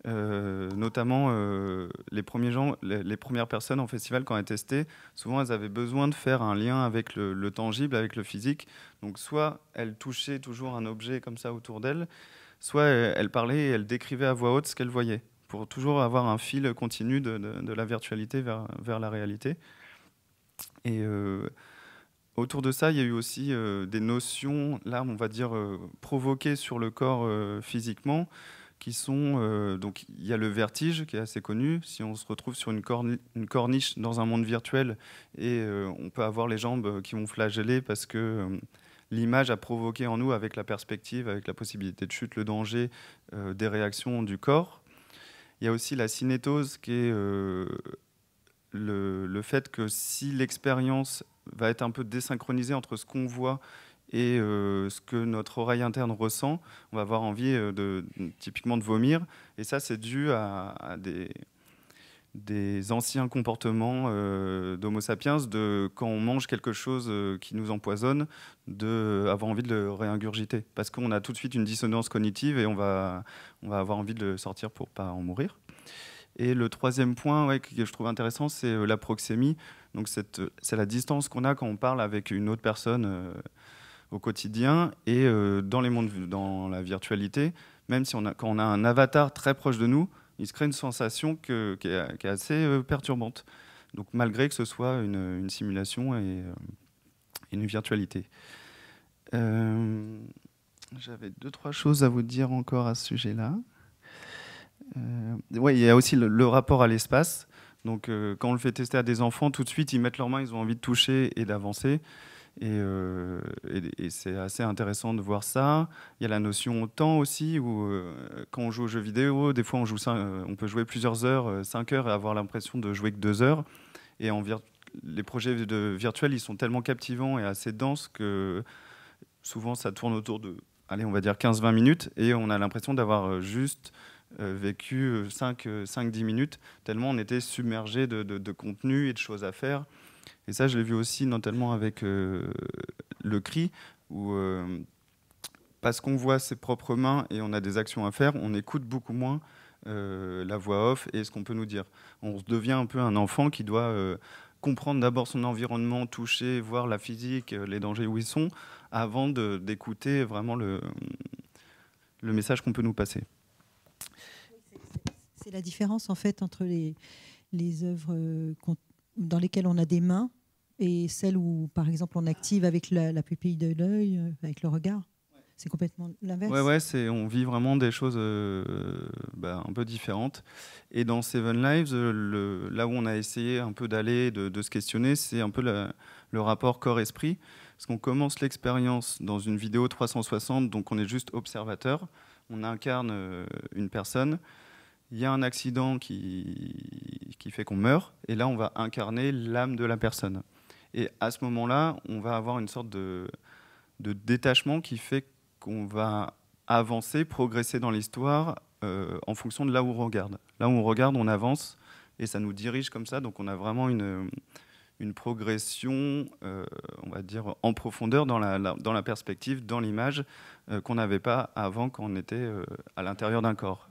Euh, notamment, euh, les, premiers gens, les, les premières personnes en festival, quand elles testaient, souvent elles avaient besoin de faire un lien avec le, le tangible, avec le physique. Donc soit elles touchaient toujours un objet comme ça autour d'elles, soit elles parlaient et elles décrivaient à voix haute ce qu'elles voyaient, pour toujours avoir un fil continu de, de, de la virtualité vers, vers la réalité. Et euh, autour de ça, il y a eu aussi euh, des notions, là on va dire, euh, provoquées sur le corps euh, physiquement, qui sont, euh, donc il y a le vertige qui est assez connu. Si on se retrouve sur une, corni une corniche dans un monde virtuel, et euh, on peut avoir les jambes qui vont flageller parce que euh, l'image a provoqué en nous, avec la perspective, avec la possibilité de chute, le danger, euh, des réactions du corps. Il y a aussi la cinétose, qui est euh, le, le fait que si l'expérience va être un peu désynchronisée entre ce qu'on voit et euh, ce que notre oreille interne ressent, on va avoir envie euh, de, typiquement de vomir. Et ça, c'est dû à, à des, des anciens comportements euh, d'Homo sapiens, de quand on mange quelque chose euh, qui nous empoisonne, d'avoir envie de le réingurgiter. Parce qu'on a tout de suite une dissonance cognitive et on va, on va avoir envie de le sortir pour ne pas en mourir. Et le troisième point, ouais, que je trouve intéressant, c'est euh, la proxémie. Donc c'est la distance qu'on a quand on parle avec une autre personne euh, au quotidien. Et euh, dans, les mondes, dans la virtualité, même si on a, quand on a un avatar très proche de nous, il se crée une sensation que, qui, est, qui est assez euh, perturbante. Donc malgré que ce soit une, une simulation et euh, une virtualité. Euh, J'avais deux, trois choses à vous dire encore à ce sujet-là. Euh, ouais, il y a aussi le, le rapport à l'espace. Donc, euh, quand on le fait tester à des enfants, tout de suite, ils mettent leurs mains, ils ont envie de toucher et d'avancer. Et, euh, et, et c'est assez intéressant de voir ça. Il y a la notion temps aussi, où euh, quand on joue aux jeux vidéo, des fois, on, joue cinq, euh, on peut jouer plusieurs heures, cinq heures, et avoir l'impression de jouer que deux heures. Et en vir les projets de virtuels, ils sont tellement captivants et assez denses que souvent, ça tourne autour de, allez, on va dire quinze vingt minutes, et on a l'impression d'avoir juste Euh, vécu cinq à dix minutes, tellement on était submergé de, de, de contenu et de choses à faire. Et ça, je l'ai vu aussi notamment avec euh, le cri, où euh, parce qu'on voit ses propres mains et on a des actions à faire, on écoute beaucoup moins euh, la voix off et ce qu'on peut nous dire. On devient un peu un enfant qui doit euh, comprendre d'abord son environnement, toucher, voir la physique, les dangers où ils sont, avant d'écouter vraiment le, le message qu'on peut nous passer. C'est la différence en fait entre les, les œuvres dans lesquelles on a des mains et celles où, par exemple, on active avec la, la pupille de l'œil, avec le regard. C'est complètement l'inverse. Ouais, ouais, c'est, on vit vraiment des choses euh, bah, un peu différentes. Et dans Seven Lives, le, là où on a essayé un peu d'aller, de, de se questionner, c'est un peu la, le rapport corps-esprit. Parce qu'on commence l'expérience dans une vidéo trois cent soixante, donc on est juste observateur. On incarne euh, une personne. Il y a un accident qui, qui fait qu'on meurt, et là, on va incarner l'âme de la personne. Et à ce moment-là, on va avoir une sorte de, de détachement qui fait qu'on va avancer, progresser dans l'histoire euh, en fonction de là où on regarde. Là où on regarde, on avance, et ça nous dirige comme ça, donc on a vraiment une, une progression, euh, on va dire, en profondeur dans la, la, dans la perspective, dans l'image, euh, qu'on n'avait pas avant quand on était euh, à l'intérieur d'un corps.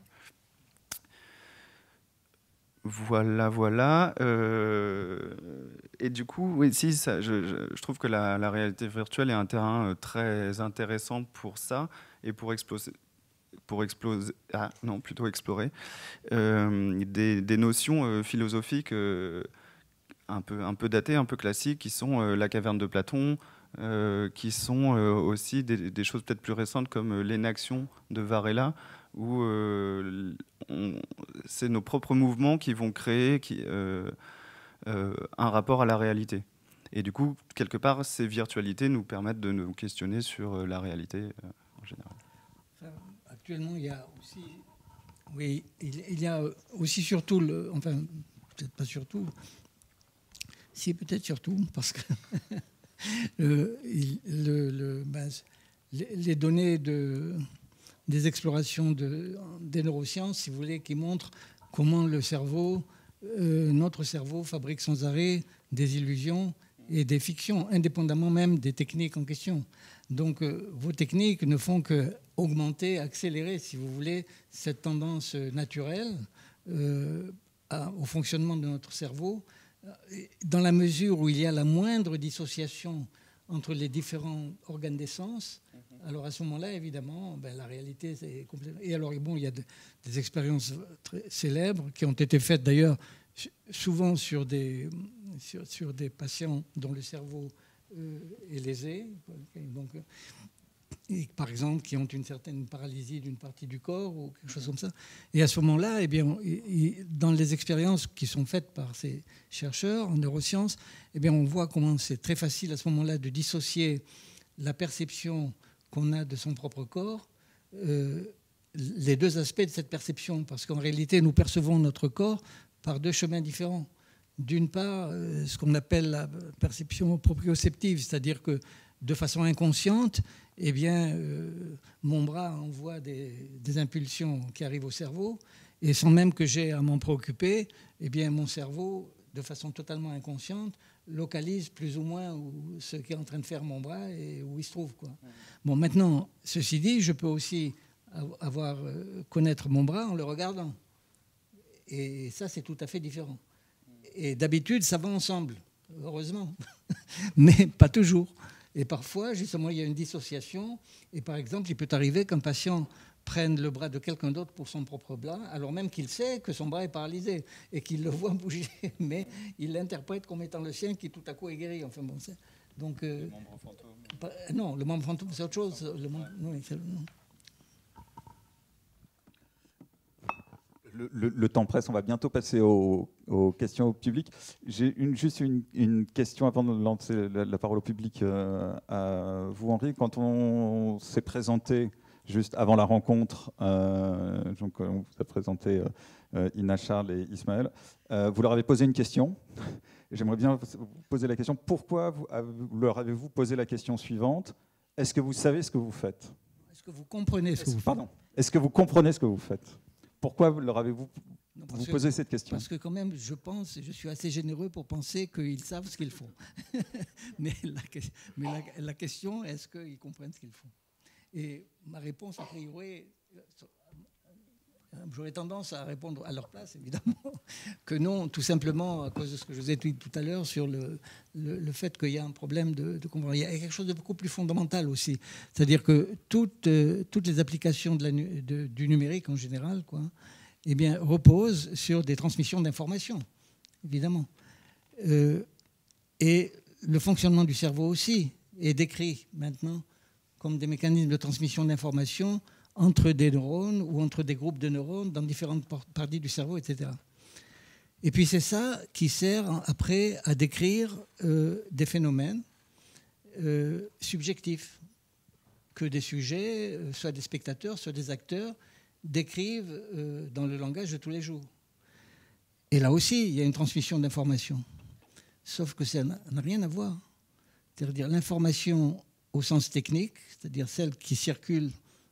Voilà, voilà. Euh, et du coup, oui, si, ça, je, je, je trouve que la, la réalité virtuelle est un terrain euh, très intéressant pour ça et pour exploser, pour exploser, ah non, plutôt explorer euh, des, des notions euh, philosophiques euh, un peu, un peu datées, un peu classiques, qui sont euh, la caverne de Platon, euh, qui sont euh, aussi des, des choses peut-être plus récentes comme euh, l'énaction de Varela, où euh, c'est nos propres mouvements qui vont créer qui, euh, euh, un rapport à la réalité. Et du coup, quelque part, ces virtualités nous permettent de nous questionner sur euh, la réalité euh, en général. Enfin, actuellement, il y a aussi, oui, il, il y a aussi surtout, le, enfin, peut-être pas surtout, si peut-être surtout, parce que le, le, le, ben, les, les données de des explorations de, des neurosciences, si vous voulez, qui montrent comment le cerveau, euh, notre cerveau fabrique sans arrêt des illusions et des fictions, indépendamment même des techniques en question. Donc euh, vos techniques ne font qu'augmenter, accélérer, si vous voulez, cette tendance naturelle euh, à, au fonctionnement de notre cerveau, dans la mesure où il y a la moindre dissociation entre les différents organes des sens. Alors à ce moment-là, évidemment, ben, la réalité, c'est complètement... Et alors, bon, il y a de, des expériences très célèbres qui ont été faites d'ailleurs souvent sur des, sur, sur des patients dont le cerveau euh, est lésé, donc, et, par exemple, qui ont une certaine paralysie d'une partie du corps ou quelque chose comme ça. Et à ce moment-là, eh bien, dans les expériences qui sont faites par ces chercheurs en neurosciences, eh bien, on voit comment c'est très facile à ce moment-là de dissocier la perception qu'on a de son propre corps, euh, les deux aspects de cette perception, parce qu'en réalité, nous percevons notre corps par deux chemins différents. D'une part, euh, ce qu'on appelle la perception proprioceptive, c'est-à-dire que de façon inconsciente, eh bien, euh, mon bras envoie des, des impulsions qui arrivent au cerveau, et sans même que j'ai à m'en préoccuper, eh bien, mon cerveau, de façon totalement inconsciente, localise plus ou moins où, ce qu'est en train de faire mon bras et où il se trouve, quoi. Bon, maintenant, ceci dit, je peux aussi avoir, euh, connaître mon bras en le regardant. Et ça, c'est tout à fait différent. Et d'habitude, ça va ensemble, heureusement, mais pas toujours. Et parfois, justement, il y a une dissociation. Et par exemple, il peut arriver qu'un patient prenne le bras de quelqu'un d'autre pour son propre bras, alors même qu'il sait que son bras est paralysé et qu'il le voit bouger, mais il l'interprète comme étant le sien qui tout à coup est guéri. Enfin bon, c'est... Donc, euh, le membre fantôme. Pas, non, le membre fantôme, c'est autre chose. Le membre, non, c'est, non. Le, le, le temps presse, on va bientôt passer aux, aux questions au public. J'ai une, juste une, une question avant de lancer la, la parole au public euh, à vous, Henri. Quand on s'est présenté juste avant la rencontre, euh, donc on vous a présenté euh, Ina, Charles et Ismaël, euh, vous leur avez posé une question. J'aimerais bien vous poser la question, pourquoi vous, vous leur avez-vous posé la question suivante? Est-ce que vous savez ce que vous faites? Est-ce que vous comprenez ce que vous faites? Pardon. Est-ce que vous comprenez ce que vous faites? Pourquoi leur avez-vous non, vous posé cette question? Parce que quand même, je pense, je suis assez généreux pour penser qu'ils savent ce qu'ils font. mais la, mais la, la question, est-ce qu'ils comprennent ce qu'ils font? Et ma réponse, a priori, j'aurais tendance à répondre à leur place, évidemment, que non, tout simplement à cause de ce que je vous ai dit tout à l'heure sur le, le, le fait qu'il y a un problème de, de compréhension. Il y a quelque chose de beaucoup plus fondamental aussi. C'est-à-dire que toutes, euh, toutes les applications de la, de, du numérique en général, quoi, eh bien, reposent sur des transmissions d'informations, évidemment. Euh, et le fonctionnement du cerveau aussi est décrit maintenant comme des mécanismes de transmission d'informations entre des neurones ou entre des groupes de neurones dans différentes parties du cerveau, et cetera. Et puis c'est ça qui sert après à décrire euh, des phénomènes euh, subjectifs que des sujets, euh, soit des spectateurs, soit des acteurs, décrivent euh, dans le langage de tous les jours. Et là aussi, il y a une transmission d'informations. Sauf que ça n'a rien à voir. C'est-à-dire l'information au sens technique, c'est-à-dire celle qui circule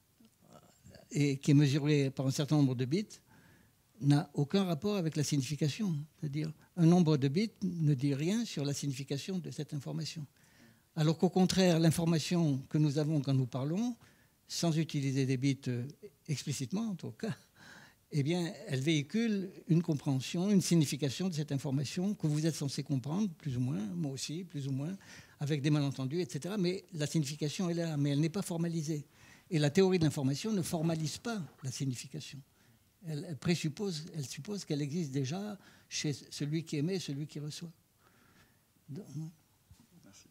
et qui est mesurée par un certain nombre de bits, n'a aucun rapport avec la signification. C'est-à-dire un nombre de bits ne dit rien sur la signification de cette information. Alors qu'au contraire, l'information que nous avons quand nous parlons, sans utiliser des bits explicitement en tout cas, eh bien, elle véhicule une compréhension, une signification de cette information que vous êtes censé comprendre, plus ou moins, moi aussi, plus ou moins, avec des malentendus, et cetera. Mais la signification est là, mais elle n'est pas formalisée. Et la théorie de l'information ne formalise pas la signification. Elle, elle présuppose, elle suppose qu'elle existe déjà chez celui qui émet et celui qui reçoit. Donc, merci.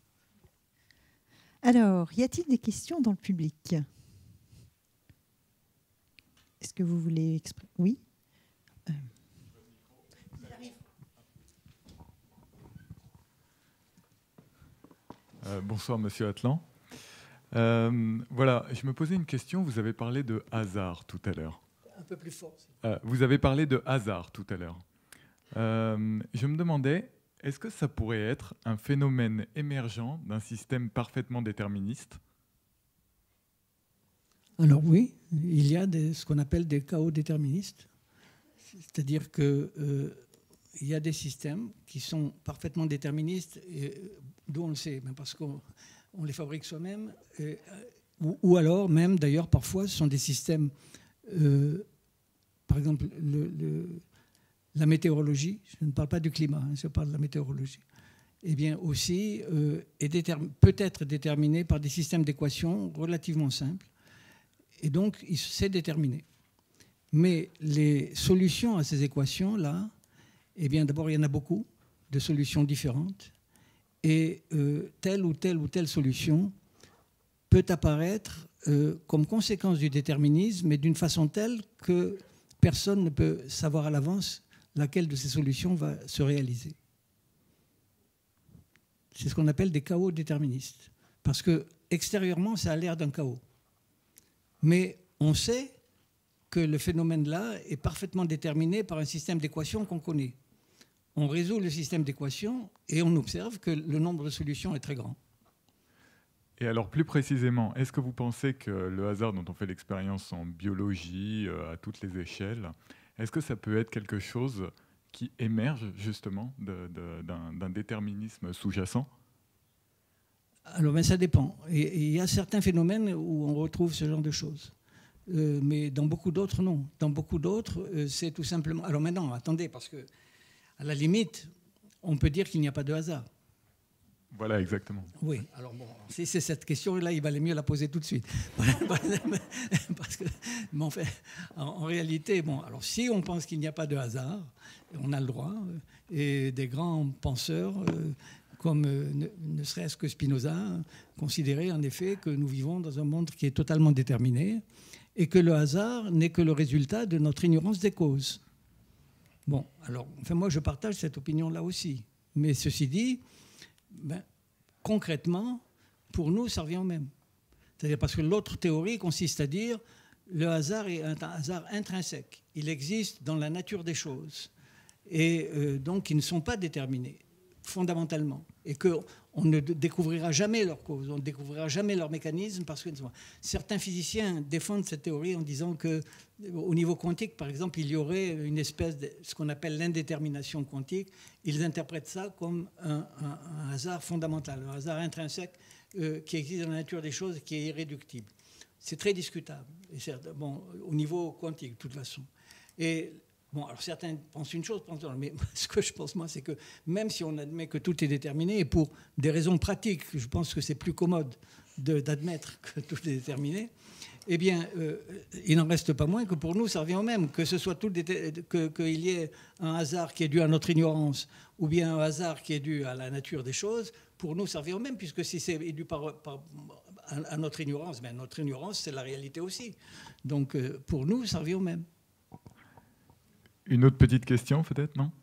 Alors, y a-t-il des questions dans le public? Est-ce que vous voulez exprimer? Oui. Euh. Euh, bonsoir, Monsieur Atlan. Euh, voilà, je me posais une question. Vous avez parlé de hasard tout à l'heure. Un peu plus fort. Euh, vous avez parlé de hasard tout à l'heure. Euh, je me demandais, est-ce que ça pourrait être un phénomène émergent d'un système parfaitement déterministe? Alors oui, il y a des, ce qu'on appelle des chaos déterministes. C'est-à-dire que euh, il y a des systèmes qui sont parfaitement déterministes, d'où on le sait, parce qu'on on les fabrique soi-même, et, ou, ou alors même, d'ailleurs, parfois, ce sont des systèmes, euh, par exemple, le, le, la météorologie, je ne parle pas du climat, hein, je parle de la météorologie, eh bien aussi euh, est déterm- peut être déterminée par des systèmes d'équations relativement simples, et donc c'est déterminé. Mais les solutions à ces équations-là, eh bien d'abord il y en a beaucoup de solutions différentes, et euh, telle ou telle ou telle solution peut apparaître euh, comme conséquence du déterminisme, mais d'une façon telle que personne ne peut savoir à l'avance laquelle de ces solutions va se réaliser. C'est ce qu'on appelle des chaos déterministes. Parce que extérieurement, ça a l'air d'un chaos. Mais on sait que le phénomène-là est parfaitement déterminé par un système d'équations qu'on connaît. On résout le système d'équations et on observe que le nombre de solutions est très grand. Et alors plus précisément, est-ce que vous pensez que le hasard dont on fait l'expérience en biologie, euh, à toutes les échelles, est-ce que ça peut être quelque chose qui émerge justement de, de, d'un, d'un déterminisme sous-jacent? Alors ben, ça dépend. Et il y a certains phénomènes où on retrouve ce genre de choses. Euh, mais dans beaucoup d'autres, non. Dans beaucoup d'autres, euh, c'est tout simplement... Alors maintenant, attendez, parce que à la limite, on peut dire qu'il n'y a pas de hasard. Voilà, exactement. Oui, alors bon, si c'est cette question-là, il valait mieux la poser tout de suite. Parce que, mais en, fait, en, en réalité, bon, alors si on pense qu'il n'y a pas de hasard, on a le droit, et des grands penseurs, euh, comme euh, ne, ne serait-ce que Spinoza, considéraient en effet que nous vivons dans un monde qui est totalement déterminé, et que le hasard n'est que le résultat de notre ignorance des causes. Bon, alors, enfin, moi, je partage cette opinion-là aussi. Mais ceci dit, ben, concrètement, pour nous, ça revient au même. C'est-à-dire parce que l'autre théorie consiste à dire le hasard est un hasard intrinsèque. Il existe dans la nature des choses. Et euh, donc, ils ne sont pas déterminés, fondamentalement. Et qu'on ne découvrira jamais leur cause, on ne découvrira jamais leur mécanisme, parce que certains physiciens défendent cette théorie en disant qu'au niveau quantique, par exemple, il y aurait une espèce de ce qu'on appelle l'indétermination quantique. Ils interprètent ça comme un, un, un hasard fondamental, un hasard intrinsèque euh, qui existe dans la nature des choses et qui est irréductible. C'est très discutable, et certes, bon, au niveau quantique, de toute façon. Et bon, alors certains pensent une chose, pensent mais ce que je pense, moi, c'est que même si on admet que tout est déterminé, et pour des raisons pratiques, je pense que c'est plus commode de, d'admettre que tout est déterminé, eh bien, euh, il n'en reste pas moins que pour nous, ça revient au même, que ce soit tout déter- que, qu'il y ait un hasard qui est dû à notre ignorance, ou bien un hasard qui est dû à la nature des choses, pour nous, ça revient au même, puisque si c'est dû par, par, à notre ignorance, ben notre ignorance, c'est la réalité aussi. Donc, euh, pour nous, ça revient au même. Une autre petite question, peut-être, non?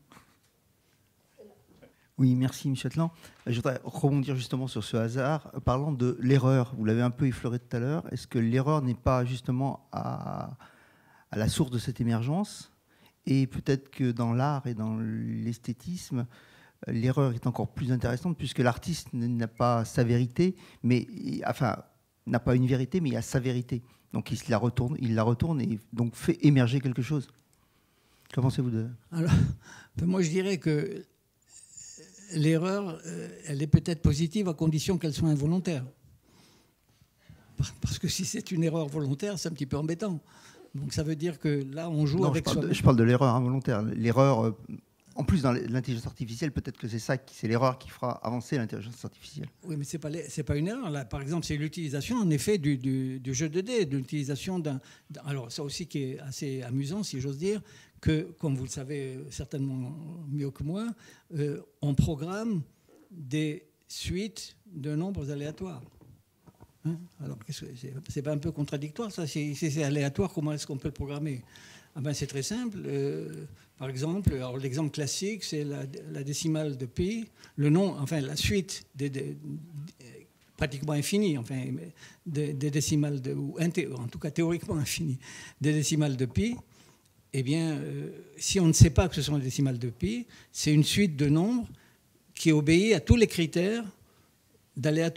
Oui, merci, M. Atlan. Je voudrais rebondir justement sur ce hasard. Parlant de l'erreur, vous l'avez un peu effleuré tout à l'heure, est-ce que l'erreur n'est pas justement à, à la source de cette émergence? Et peut-être que dans l'art et dans l'esthétisme, l'erreur est encore plus intéressante, puisque l'artiste n'a pas sa vérité, mais enfin, n'a pas une vérité, mais il a sa vérité. Donc il la retourne, il la retourne et donc fait émerger quelque chose. Qu'en pensez-vous de... Alors, moi, je dirais que l'erreur, elle est peut-être positive à condition qu'elle soit involontaire. Parce que si c'est une erreur volontaire, c'est un petit peu embêtant. Donc ça veut dire que là, on joue non, avec je parle, soi. de, je parle de l'erreur involontaire. L'erreur, euh, en plus, dans l'intelligence artificielle, peut-être que c'est ça, c'est l'erreur qui fera avancer l'intelligence artificielle. Oui, mais ce n'est pas, c'est pas une erreur. Là, par exemple, c'est l'utilisation, en effet, du, du, du jeu de dés, de l'utilisation d'un... Alors, ça aussi qui est assez amusant, si j'ose dire, que, comme vous le savez certainement mieux que moi, euh, on programme des suites de nombres aléatoires. Hein? Alors, c'est pas un peu contradictoire, ça? Si c'est aléatoire, comment est-ce qu'on peut le programmer? Ah ben, c'est très simple. Euh, par exemple, alors l'exemple classique, c'est la, la décimale de pi, le nom, enfin la suite des, des, des pratiquement infinie, enfin des, des décimales de, ou inté, en tout cas théoriquement infinies, des décimales de pi. Eh bien, euh, si on ne sait pas que ce sont des décimales de pi, c'est une suite de nombres qui obéit à tous les critères d'aléatoire.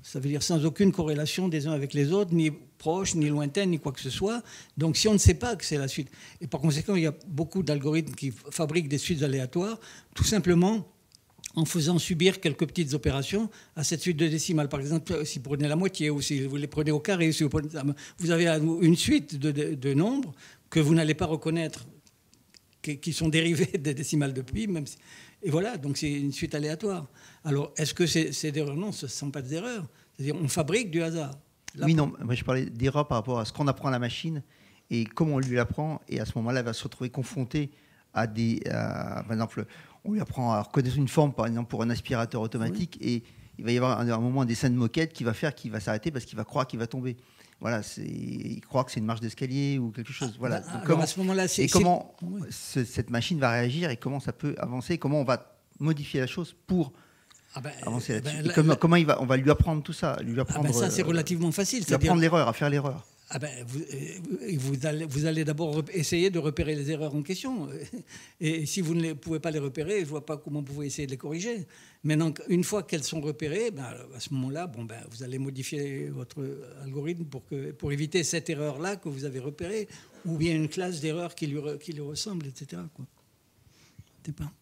Ça veut dire sans aucune corrélation des uns avec les autres, ni proche, ni lointaine, ni quoi que ce soit. Donc si on ne sait pas que c'est la suite, et par conséquent, il y a beaucoup d'algorithmes qui fabriquent des suites aléatoires, tout simplement en faisant subir quelques petites opérations à cette suite de décimales. Par exemple, si vous prenez la moitié, ou si vous les prenez au carré, si vous, prenez, vous avez une suite de, de, de nombres que vous n'allez pas reconnaître, qui, qui sont dérivés des décimales de pi, même si, et voilà, donc c'est une suite aléatoire. Alors, est-ce que c'est, c'est des erreurs? Non, ce ne sont pas des erreurs. C'est-à-dire, on fabrique du hasard. Là, oui, non, moi je parlais d'erreurs par rapport à ce qu'on apprend à la machine et comment on lui apprend. Et à ce moment-là, elle va se retrouver confrontée à des... À, par exemple, on lui apprend à reconnaître une forme, par exemple, pour un aspirateur automatique. Oui. Et il va y avoir un, un moment un dessin de moquette qui va faire qu'il va s'arrêter parce qu'il va croire qu'il va tomber. Voilà, c'est, il croit que c'est une marche d'escalier ou quelque chose. Voilà. Ah, Donc, comment, à ce moment-là, c'est, et comment oui. ce, cette machine va réagir et comment ça peut avancer, comment on va modifier la chose pour ah ben, avancer là-dessus. Ben, là, comment, là, comment il va, on va lui apprendre tout ça, lui apprendre. Ah ben ça, c'est relativement facile. Lui apprendre l'erreur, à faire l'erreur. Ah ben, vous, vous, allez, vous allez d'abord essayer de repérer les erreurs en question. Et si vous ne pouvez pas les repérer, je ne vois pas comment vous pouvez essayer de les corriger. Maintenant, une fois qu'elles sont repérées, ben, à ce moment-là, bon, ben, vous allez modifier votre algorithme pour, que, pour éviter cette erreur-là que vous avez repérée, ou bien une classe d'erreurs qui lui, qui lui ressemble, et cetera. Quoi. C'est pas...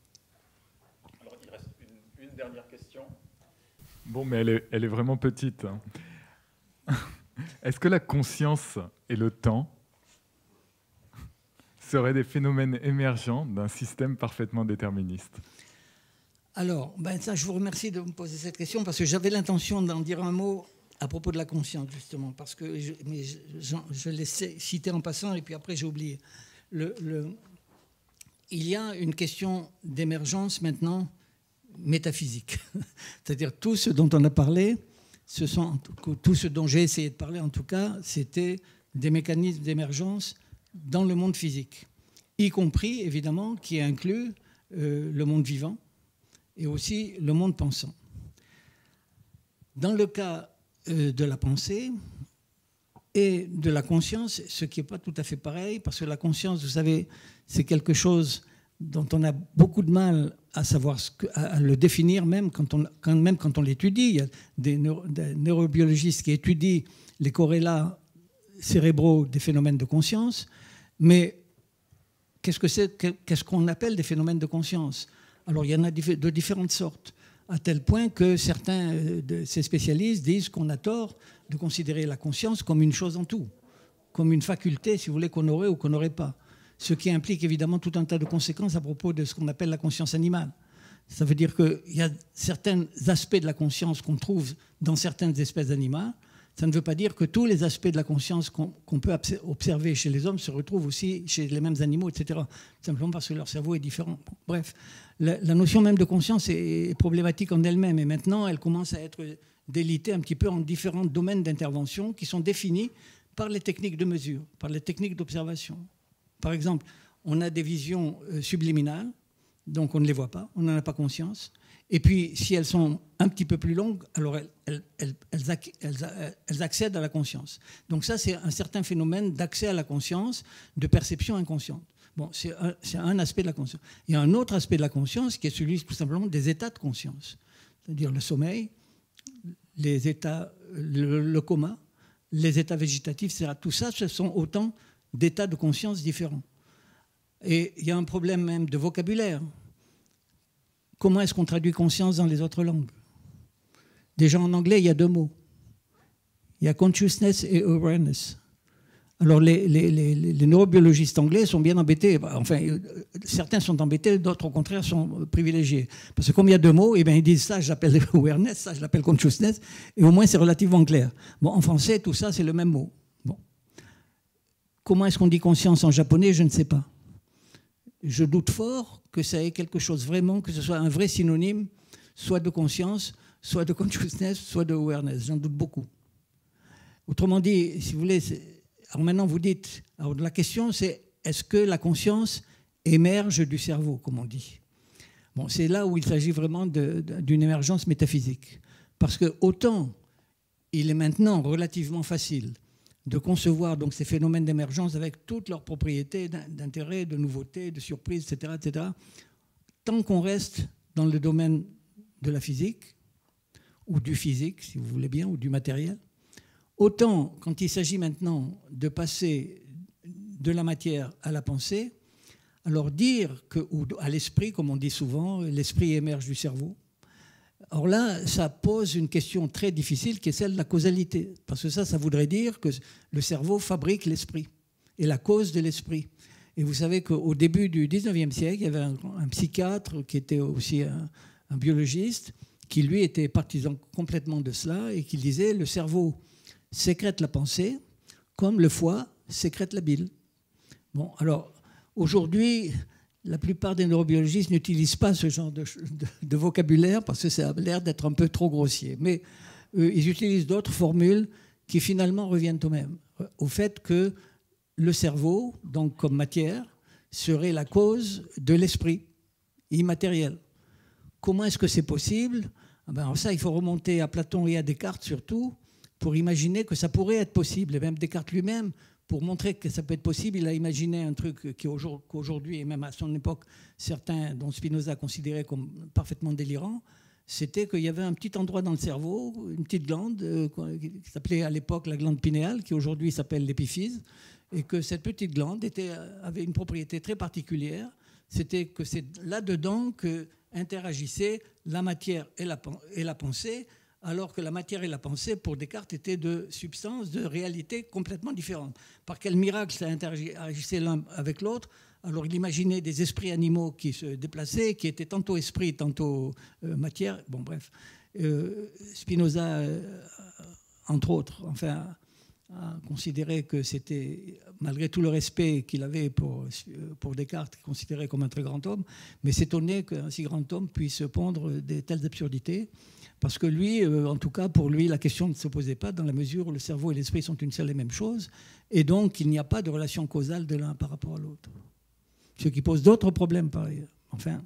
Alors, il reste une, une dernière question. Bon, mais elle est, elle est vraiment petite. Hein. Est-ce que la conscience et le temps seraient des phénomènes émergents d'un système parfaitement déterministe? Alors, ben ça, je vous remercie de me poser cette question parce que j'avais l'intention d'en dire un mot à propos de la conscience, justement, parce que je, mais je, je, je l'ai cité en passant et puis après j'ai oublié. Le, le, il y a une question d'émergence maintenant métaphysique, c'est-à-dire tout ce dont on a parlé. Ce sont, tout ce dont j'ai essayé de parler, en tout cas, c'était des mécanismes d'émergence dans le monde physique, y compris, évidemment, qui inclut euh, le monde vivant et aussi le monde pensant. Dans le cas euh, de la pensée et de la conscience, ce qui n'est pas tout à fait pareil, parce que la conscience, vous savez, c'est quelque chose dont on a beaucoup de mal à savoir ce que, à le définir, même quand on, quand, même quand on l'étudie. Il y a des, neuro, des neurobiologistes qui étudient les corrélats cérébraux des phénomènes de conscience, mais qu'est-ce, que c'est, qu'est-ce qu'on appelle des phénomènes de conscience? Alors il y en a de différentes sortes, à tel point que certains de ces spécialistes disent qu'on a tort de considérer la conscience comme une chose en tout, comme une faculté, si vous voulez, qu'on aurait ou qu'on n'aurait pas. Ce qui implique évidemment tout un tas de conséquences à propos de ce qu'on appelle la conscience animale. Ça veut dire qu'il y a certains aspects de la conscience qu'on trouve dans certaines espèces animales. Ça ne veut pas dire que tous les aspects de la conscience qu'on, qu'on peut observer chez les hommes se retrouvent aussi chez les mêmes animaux, et cetera. Simplement parce que leur cerveau est différent. Bon, bref, la, la notion même de conscience est problématique en elle-même. Et maintenant, elle commence à être délitée un petit peu en différents domaines d'intervention qui sont définis par les techniques de mesure, par les techniques d'observation. Par exemple, on a des visions subliminales, donc on ne les voit pas, on n'en a pas conscience. Et puis, si elles sont un petit peu plus longues, alors elles, elles, elles, elles, elles accèdent à la conscience. Donc ça, c'est un certain phénomène d'accès à la conscience, de perception inconsciente. Bon, c'est un, c'est un aspect de la conscience. Il y a un autre aspect de la conscience qui est celui, tout simplement, des états de conscience. C'est-à-dire le sommeil, les états, le, le coma, les états végétatifs, et cetera. Tout ça, ce sont autant d'états de conscience différents. Et il y a un problème même de vocabulaire. Comment est-ce qu'on traduit conscience dans les autres langues? Déjà en anglais, il y a deux mots. Il y a consciousness et awareness. Alors les, les, les, les neurobiologistes anglais sont bien embêtés. Enfin, certains sont embêtés, d'autres au contraire sont privilégiés. Parce que comme il y a deux mots, eh bien, ils disent ça, je l'appelle awareness, ça, je l'appelle consciousness, et au moins c'est relativement clair. Bon, en français, tout ça, c'est le même mot. Bon. Comment est-ce qu'on dit conscience en japonais? Je ne sais pas. Je doute fort que ça ait quelque chose vraiment, que ce soit un vrai synonyme, soit de conscience, soit de consciousness, soit de awareness. J'en doute beaucoup. Autrement dit, si vous voulez, alors maintenant vous dites, alors la question c'est, est-ce que la conscience émerge du cerveau, comme on dit? Bon, c'est là où il s'agit vraiment de, de, d'une émergence métaphysique. Parce que autant il est maintenant relativement facile de concevoir donc ces phénomènes d'émergence avec toutes leurs propriétés d'intérêt, de nouveauté, de surprise, et cetera, et cetera, tant qu'on reste dans le domaine de la physique, ou du physique, si vous voulez bien, ou du matériel. Autant, quand il s'agit maintenant de passer de la matière à la pensée, alors dire que, ou à l'esprit, comme on dit souvent, l'esprit émerge du cerveau. Or là, ça pose une question très difficile qui est celle de la causalité. Parce que ça, ça voudrait dire que le cerveau fabrique l'esprit et la cause de l'esprit. Et vous savez qu'au début du dix-neuvième siècle, il y avait un, un psychiatre qui était aussi un, un biologiste, qui lui était partisan complètement de cela et qui disait le cerveau sécrète la pensée comme le foie sécrète la bile. Bon, alors aujourd'hui, la plupart des neurobiologistes n'utilisent pas ce genre de, de, de vocabulaire parce que ça a l'air d'être un peu trop grossier. Mais euh, ils utilisent d'autres formules qui finalement reviennent au même, au fait que le cerveau, donc comme matière, serait la cause de l'esprit immatériel. Comment est-ce que c'est possible? Ben alors ça, il faut remonter à Platon et à Descartes surtout pour imaginer que ça pourrait être possible. Et même Descartes lui-même, pour montrer que ça peut être possible, il a imaginé un truc qu'aujourd'hui, et même à son époque, certains, dont Spinoza, considéraient comme parfaitement délirant, c'était qu'il y avait un petit endroit dans le cerveau, une petite glande, euh, qui s'appelait à l'époque la glande pinéale, qui aujourd'hui s'appelle l'épiphyse, et que cette petite glande était, avait une propriété très particulière, c'était que c'est là-dedans que interagissaient la matière et la, et la pensée, alors que la matière et la pensée, pour Descartes, étaient de substances, de réalités complètement différentes. Par quel miracle ça interagissait l'un avec l'autre? Alors il imaginait des esprits animaux qui se déplaçaient, qui étaient tantôt esprits, tantôt euh, matière. Bon, bref. Euh, Spinoza, euh, entre autres, enfin, a considéré que c'était, malgré tout le respect qu'il avait pour, pour Descartes, considéré comme un très grand homme, mais s'étonnait qu'un si grand homme puisse pondre de telles absurdités. Parce que lui, euh, en tout cas, pour lui, la question ne se posait pas dans la mesure où le cerveau et l'esprit sont une seule et même chose, et donc il n'y a pas de relation causale de l'un par rapport à l'autre. Ce qui pose d'autres problèmes, par ailleurs. Enfin.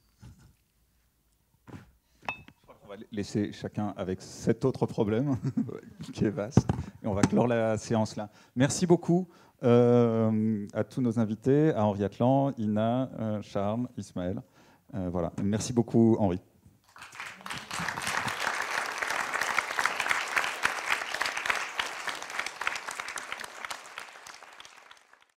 On va laisser chacun avec cet autre problème, qui est vaste, et on va clore la séance là. Merci beaucoup euh, à tous nos invités, à Henri Atlan, Ina, euh, Charles, Ismaël. Euh, voilà. Merci beaucoup, Henri.